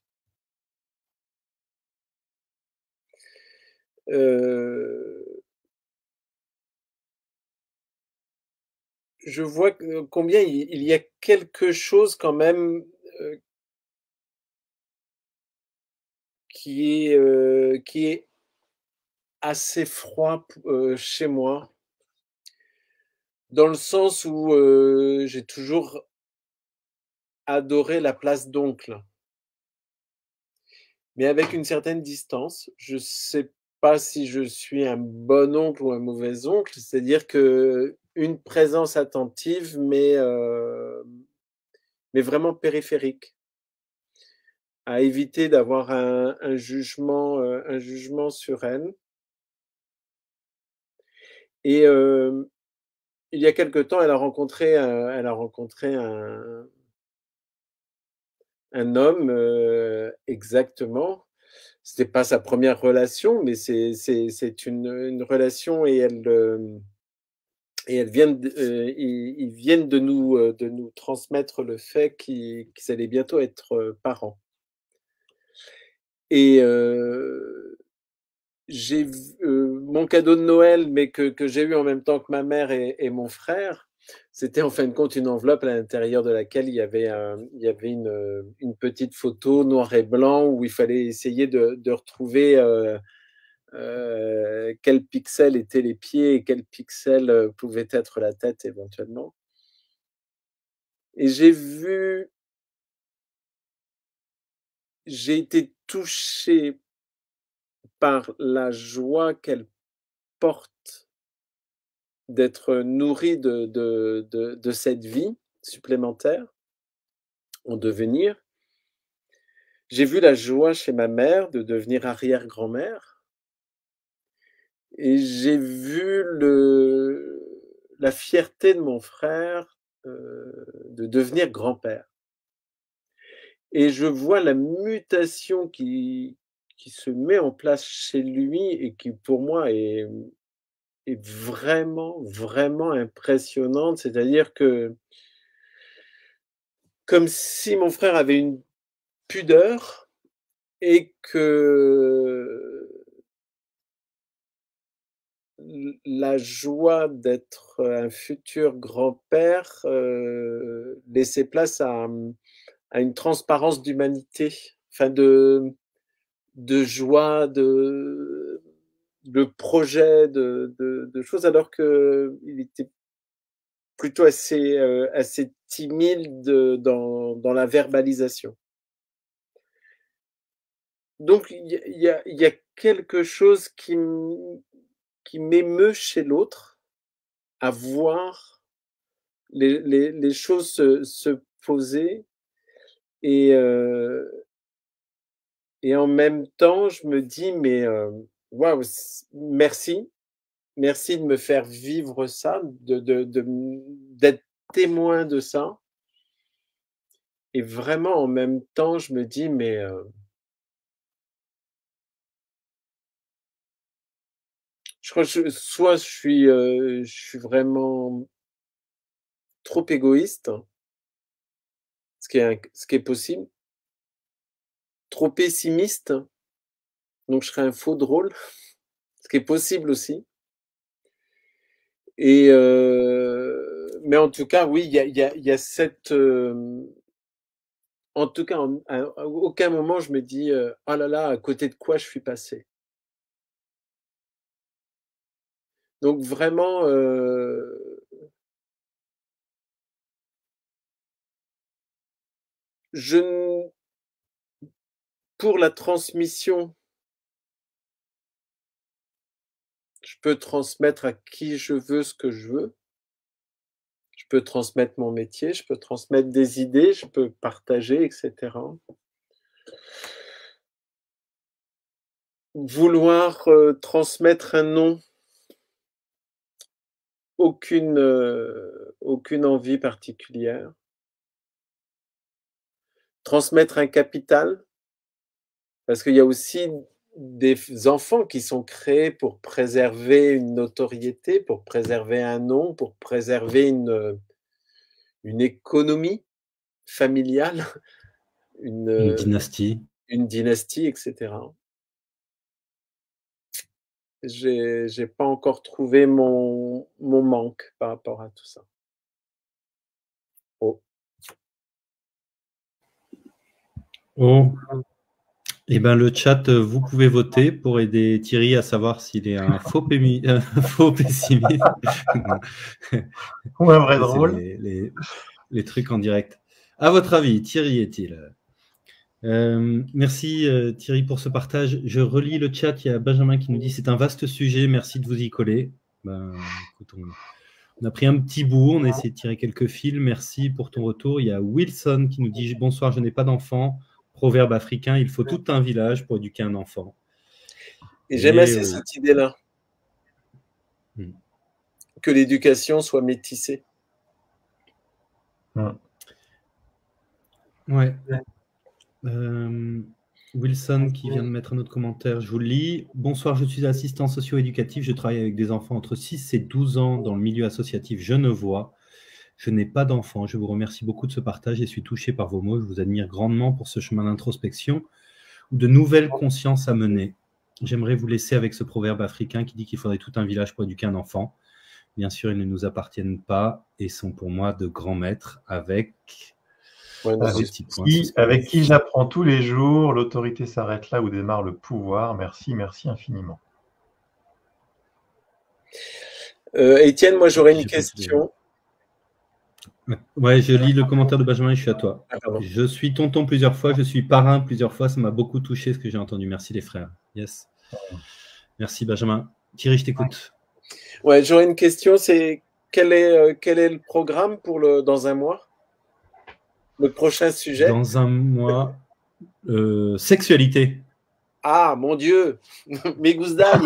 Je vois combien il y a quelque chose quand même qui est assez froid chez moi, dans le sens où j'ai toujours adoré la place d'oncle, mais avec une certaine distance. Je sais pas si je suis un bon oncle ou un mauvais oncle, c'est-à-dire qu'une présence attentive, mais vraiment périphérique, à éviter d'avoir un jugement sur elle. Et il y a quelque temps, elle a rencontré un homme, exactement. C'était pas sa première relation, mais c'est une relation, et ils viennent de nous transmettre le fait qu'ils allaient bientôt être parents. Et j'ai mon cadeau de Noël, mais que j'ai eu en même temps que ma mère et mon frère, c'était en fin de compte une enveloppe à l'intérieur de laquelle il y avait une petite photo noir et blanc où il fallait essayer de retrouver quels pixels étaient les pieds et quels pixels pouvait être la tête éventuellement. Et j'ai été touché par la joie qu'elle porte d'être nourrie de cette vie supplémentaire en devenir. J'ai vu la joie chez ma mère de devenir arrière-grand-mère, et j'ai vu la fierté de mon frère de devenir grand-père. Et je vois la mutation qui se met en place chez lui, et qui pour moi est vraiment, vraiment impressionnante. C'est-à-dire que, comme si mon frère avait une pudeur, et que la joie d'être un futur grand-père laissait place à une transparence d'humanité, enfin de joie, projet de choses, alors qu'il était plutôt assez timide dans la verbalisation. Donc il y a quelque chose qui m'émeut chez l'autre, à voir les choses se poser, et en même temps je me dis: «Mais waouh, merci de me faire vivre ça, d'être témoin de ça», et vraiment en même temps je me dis: «Mais je crois que soit je suis vraiment trop égoïste, ce qui est possible, trop pessimiste, donc je serais un faux drôle, ce qui est possible aussi, et mais en tout cas, oui, il y a cette, en tout cas, à aucun moment je me dis: «Oh là là, à côté de quoi je suis passé». Donc vraiment, je n pour la transmission, je peux transmettre à qui je veux ce que je veux. Je peux transmettre mon métier, je peux transmettre des idées, je peux partager, et cetera. Vouloir, transmettre un nom, aucune envie particulière. Transmettre un capital, parce qu'il y a aussi des enfants qui sont créés pour préserver une notoriété, pour préserver un nom, pour préserver une économie familiale, Une une, dynastie. une dynastie, et cetera. J'ai pas encore trouvé mon manque par rapport à tout ça. Oh. Oh. Eh ben, le chat, vous pouvez voter pour aider Thierry à savoir s'il est un faux pessimiste. Ou un vrai Ça, c'est drôle. les trucs en direct. À votre avis, Thierry est-il merci Thierry pour ce partage. Je relis le chat. Il y a Benjamin qui nous dit c'est un vaste sujet. Merci de vous y coller. Ben, écoute, on a pris un petit bout. On a essayé de tirer quelques fils. Merci pour ton retour. Il y a Wilson qui nous dit bonsoir, je n'ai pas d'enfant. Proverbe africain, il faut tout un village pour éduquer un enfant. Et j'aime assez cette idée-là. Que l'éducation soit métissée. Ouais. Wilson qui vient de mettre un autre commentaire, je vous le lis. Bonsoir, je suis assistant socio-éducatif. Je travaille avec des enfants entre 6 et 12 ans dans le milieu associatif Genevois. Je n'ai pas d'enfants. Je vous remercie beaucoup de ce partage et suis touché par vos mots. Je vous admire grandement pour ce chemin d'introspection ou de nouvelles consciences à mener. J'aimerais vous laisser avec ce proverbe africain qui dit qu'il faudrait tout un village pour éduquer un enfant. Bien sûr, ils ne nous appartiennent pas et sont pour moi de grands maîtres avec qui j'apprends tous les jours. L'autorité s'arrête là où démarre le pouvoir. Merci, merci infiniment. Étienne, moi j'aurais une question. Ouais, je lis le commentaire de Benjamin et je suis à toi. Je suis tonton plusieurs fois, je suis parrain plusieurs fois. Ça m'a beaucoup touché ce que j'ai entendu. Merci les frères. Yes. Merci Benjamin. Thierry, je t'écoute. Ouais, j'aurais une question. C'est quel est le programme pour dans un mois? Le prochain sujet? Dans un mois, sexualité. Ah, mon Dieu, mes gousses d'ail.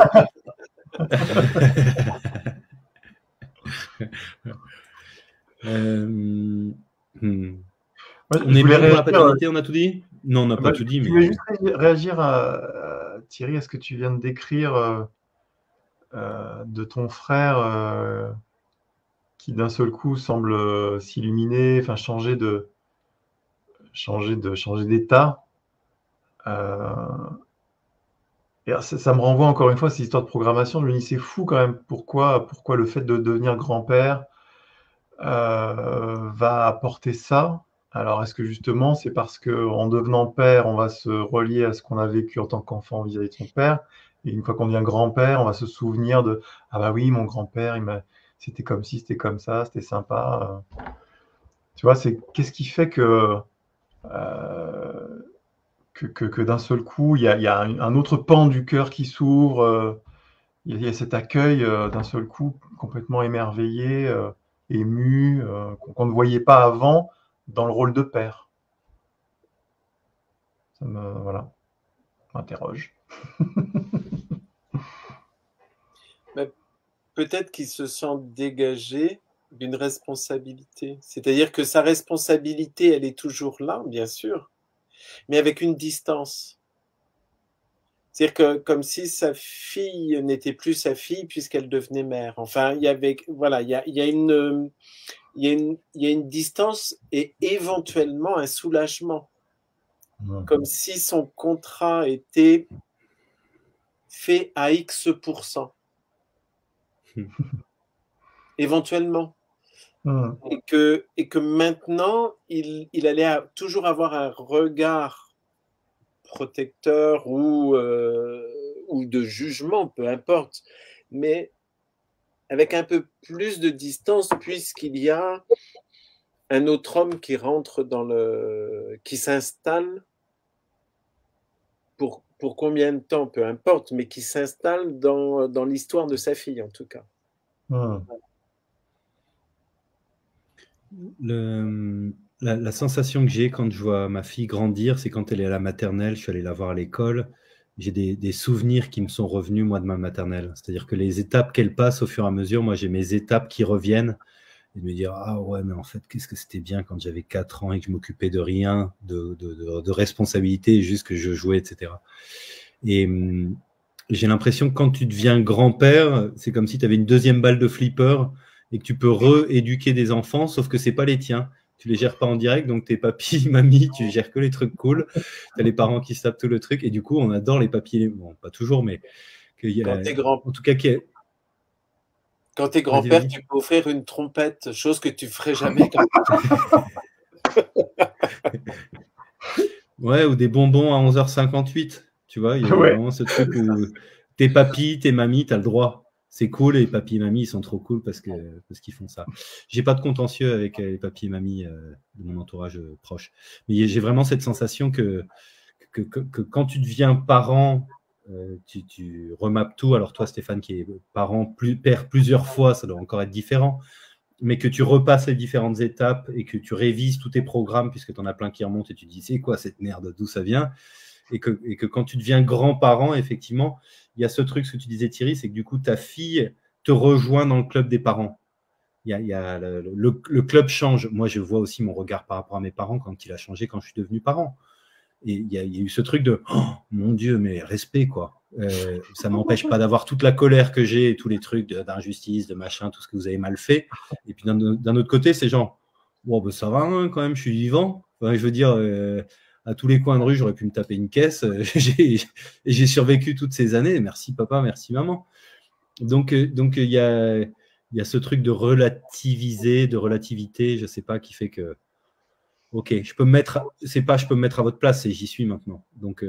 On est bon pour la paternité, on a tout dit? Non, on n'a pas tout dit. Je voulais juste réagir à Thierry, à ce que tu viens de décrire de ton frère qui d'un seul coup semble s'illuminer, enfin changer d'état. Et ça me renvoie encore une fois à cette histoire de programmation. Je me dis c'est fou quand même pourquoi le fait de devenir grand-père va apporter ça. Alors est-ce que justement c'est parce qu'en devenant père on va se relier à ce qu'on a vécu en tant qu'enfant vis-à-vis de son père? Et une fois qu'on devient grand-père, on va se souvenir de « Ah bah oui, mon grand-père, c'était comme ci, c'était comme ça, c'était sympa. » Tu vois, qu'est-ce qui fait que d'un seul coup, il y a un autre pan du cœur qui s'ouvre, il y a cet accueil d'un seul coup complètement émerveillé, ému, qu'on ne voyait pas avant dans le rôle de père. Ça m'interroge. Peut-être qu'il se sent dégagé d'une responsabilité. C'est-à-dire que sa responsabilité, elle est toujours là, bien sûr, mais avec une distance. C'est-à-dire que comme si sa fille n'était plus sa fille puisqu'elle devenait mère. Enfin, il y a une distance et éventuellement un soulagement. Comme si son contrat était fait à X%. Éventuellement. Et que maintenant, il allait toujours avoir un regard protecteur ou de jugement, peu importe, mais avec un peu plus de distance puisqu'il y a un autre homme qui rentre qui s'installe pour combien de temps, peu importe, mais qui s'installe dans l'histoire de sa fille en tout cas. La sensation que j'ai quand je vois ma fille grandir, c'est quand elle est à la maternelle, je suis allé la voir à l'école, j'ai des souvenirs qui me sont revenus, moi, de ma maternelle. C'est-à-dire que les étapes qu'elle passe au fur et à mesure, moi, j'ai mes étapes qui reviennent et de me dire, ah ouais, mais en fait, qu'est-ce que c'était bien quand j'avais 4 ans et que je m'occupais de rien, de responsabilité, juste que je jouais, etc. Et j'ai l'impression que quand tu deviens grand-père, c'est comme si tu avais une deuxième balle de flipper et que tu peux rééduquer des enfants, sauf que c'est pas les tiens. Tu les gères pas en direct, donc tes papis, mamie, tu gères que les trucs cool. Tu as les parents qui se tapent tout le truc, et du coup, on adore les papis. Bon, pas toujours, mais quand t'es grand, en tout cas, quand t'es grand-père, tu peux offrir une trompette, chose que tu ferais jamais. Ouais, ou des bonbons à 11h58. Tu vois, il y a vraiment ce truc où tes papis, tes mamies, tu as le droit. C'est cool, et les papis et mamies, ils sont trop cool parce qu'ils font ça. J'ai pas de contentieux avec les papis et mamies de mon entourage proche. Mais j'ai vraiment cette sensation que quand tu deviens parent, tu remappes tout. Alors toi, Stéphane, qui est père plusieurs fois, ça doit encore être différent. Mais que tu repasses les différentes étapes et que tu révises tous tes programmes, puisque tu en as plein qui remontent et tu te dis, c'est quoi cette merde, d'où ça vient? Et que quand tu deviens grand-parent, effectivement, il y a ce truc, ce que tu disais, Thierry, c'est que du coup, ta fille te rejoint dans le club des parents. Le club change. Moi, je vois aussi mon regard par rapport à mes parents quand il a changé quand je suis devenu parent. Et il y a eu ce truc de oh, mon Dieu, mais respect, quoi. Ça ne m'empêche pas d'avoir toute la colère que j'ai et tous les trucs d'injustice, de machin, tout ce que vous avez mal fait. Et puis d'un autre côté, c'est genre, bon, ben, ça va hein, quand même, je suis vivant. Enfin, je veux dire, à tous les coins de rue, j'aurais pu me taper une caisse. J'ai survécu toutes ces années. Merci papa, merci maman. Donc il y a ce truc de relativiser, de relativité, je sais pas, qui fait que ok, je peux me mettre à votre place et j'y suis maintenant. Donc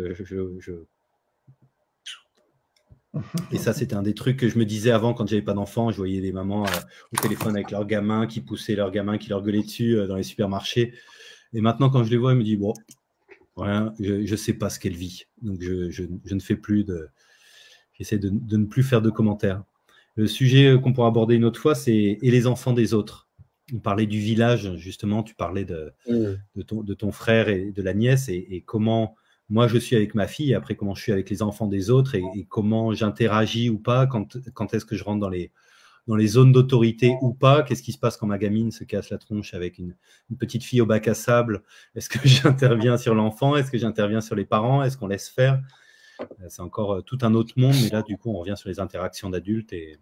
et ça, c'était un des trucs que je me disais avant quand j'avais pas d'enfant. Je voyais des mamans au téléphone avec leurs gamins qui poussaient leurs gamins, qui leur gueulaient dessus dans les supermarchés. Et maintenant, quand je les vois, je me dis bon, voilà, je sais pas ce qu'elle vit. Donc je ne fais plus de. J'essaie de ne plus faire de commentaires. Le sujet qu'on pourra aborder une autre fois, c'est et les enfants des autres. On parlait du village, justement, tu parlais de ton frère et de la nièce et comment moi je suis avec ma fille et après comment je suis avec les enfants des autres et comment j'interagis ou pas, quand est-ce que je rentre dans les zones d'autorité ou pas, qu'est-ce qui se passe quand ma gamine se casse la tronche avec une petite fille au bac à sable, est-ce que j'interviens sur l'enfant, est-ce que j'interviens sur les parents, est-ce qu'on laisse faire? C'est encore tout un autre monde, mais là du coup on revient sur les interactions d'adultes et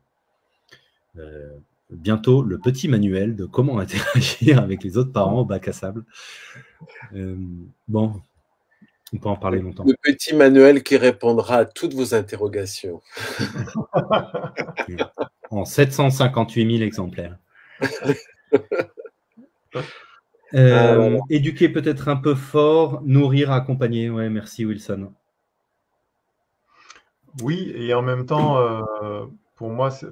bientôt le petit manuel de comment interagir avec les autres parents au bac à sable. Bon, on peut en parler longtemps. Le petit manuel qui répondra à toutes vos interrogations. En 758 000 exemplaires. Éduquer peut-être un peu fort, nourrir, accompagner. Ouais, merci Wilson. Oui, et en même temps, pour moi, c'est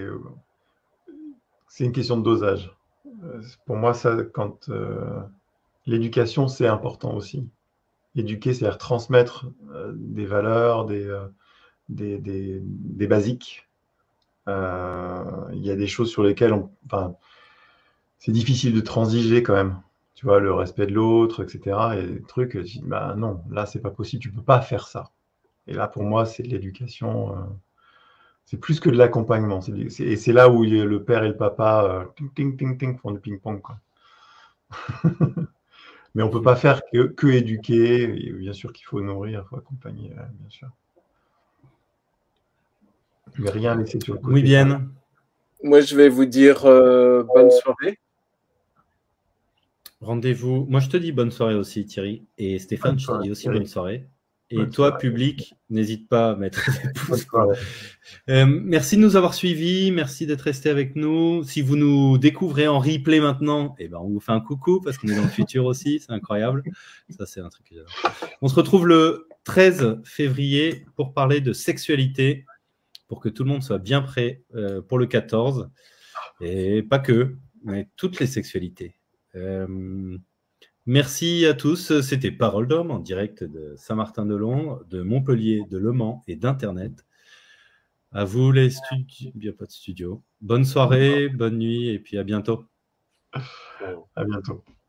une question de dosage. Pour moi, quand l'éducation, c'est important aussi. Éduquer, c'est-à-dire transmettre des valeurs, des basiques. Il y a des choses sur lesquelles c'est difficile de transiger quand même. Tu vois, le respect de l'autre, etc. Et des trucs, je dis, bah non, là, c'est pas possible, tu peux pas faire ça. Et là, pour moi, c'est de l'éducation. C'est plus que de l'accompagnement. Et c'est là où le père et le papa, ting, ting, ting, ting, font du ping-pong, quoi. Mais on ne peut pas faire que éduquer. Et bien sûr qu'il faut nourrir, il faut accompagner, bien sûr. Mais rien laisser sur le côté. Oui, bien. Moi, je vais vous dire bonne soirée. Rendez-vous. Moi, je te dis bonne soirée aussi, Thierry. Et Stéphane, je te dis aussi bonne soirée. Et toi, public, n'hésite pas à mettre des pouces bleus. Merci de nous avoir suivis. Merci d'être resté avec nous. Si vous nous découvrez en replay maintenant, eh ben, on vous fait un coucou parce qu'on est dans le futur aussi. C'est incroyable. Ça, c'est un truc que j'adore. On se retrouve le 13 février pour parler de sexualité, pour que tout le monde soit bien prêt pour le 14. Et pas que, mais toutes les sexualités. Merci à tous. C'était Parole d'Homme en direct de Saint-Martin-de-Lons, de Montpellier, de Le Mans et d'Internet. À vous les studios. Il n'y a pas de studio. Bonne soirée, bonne nuit et puis à bientôt. À bientôt.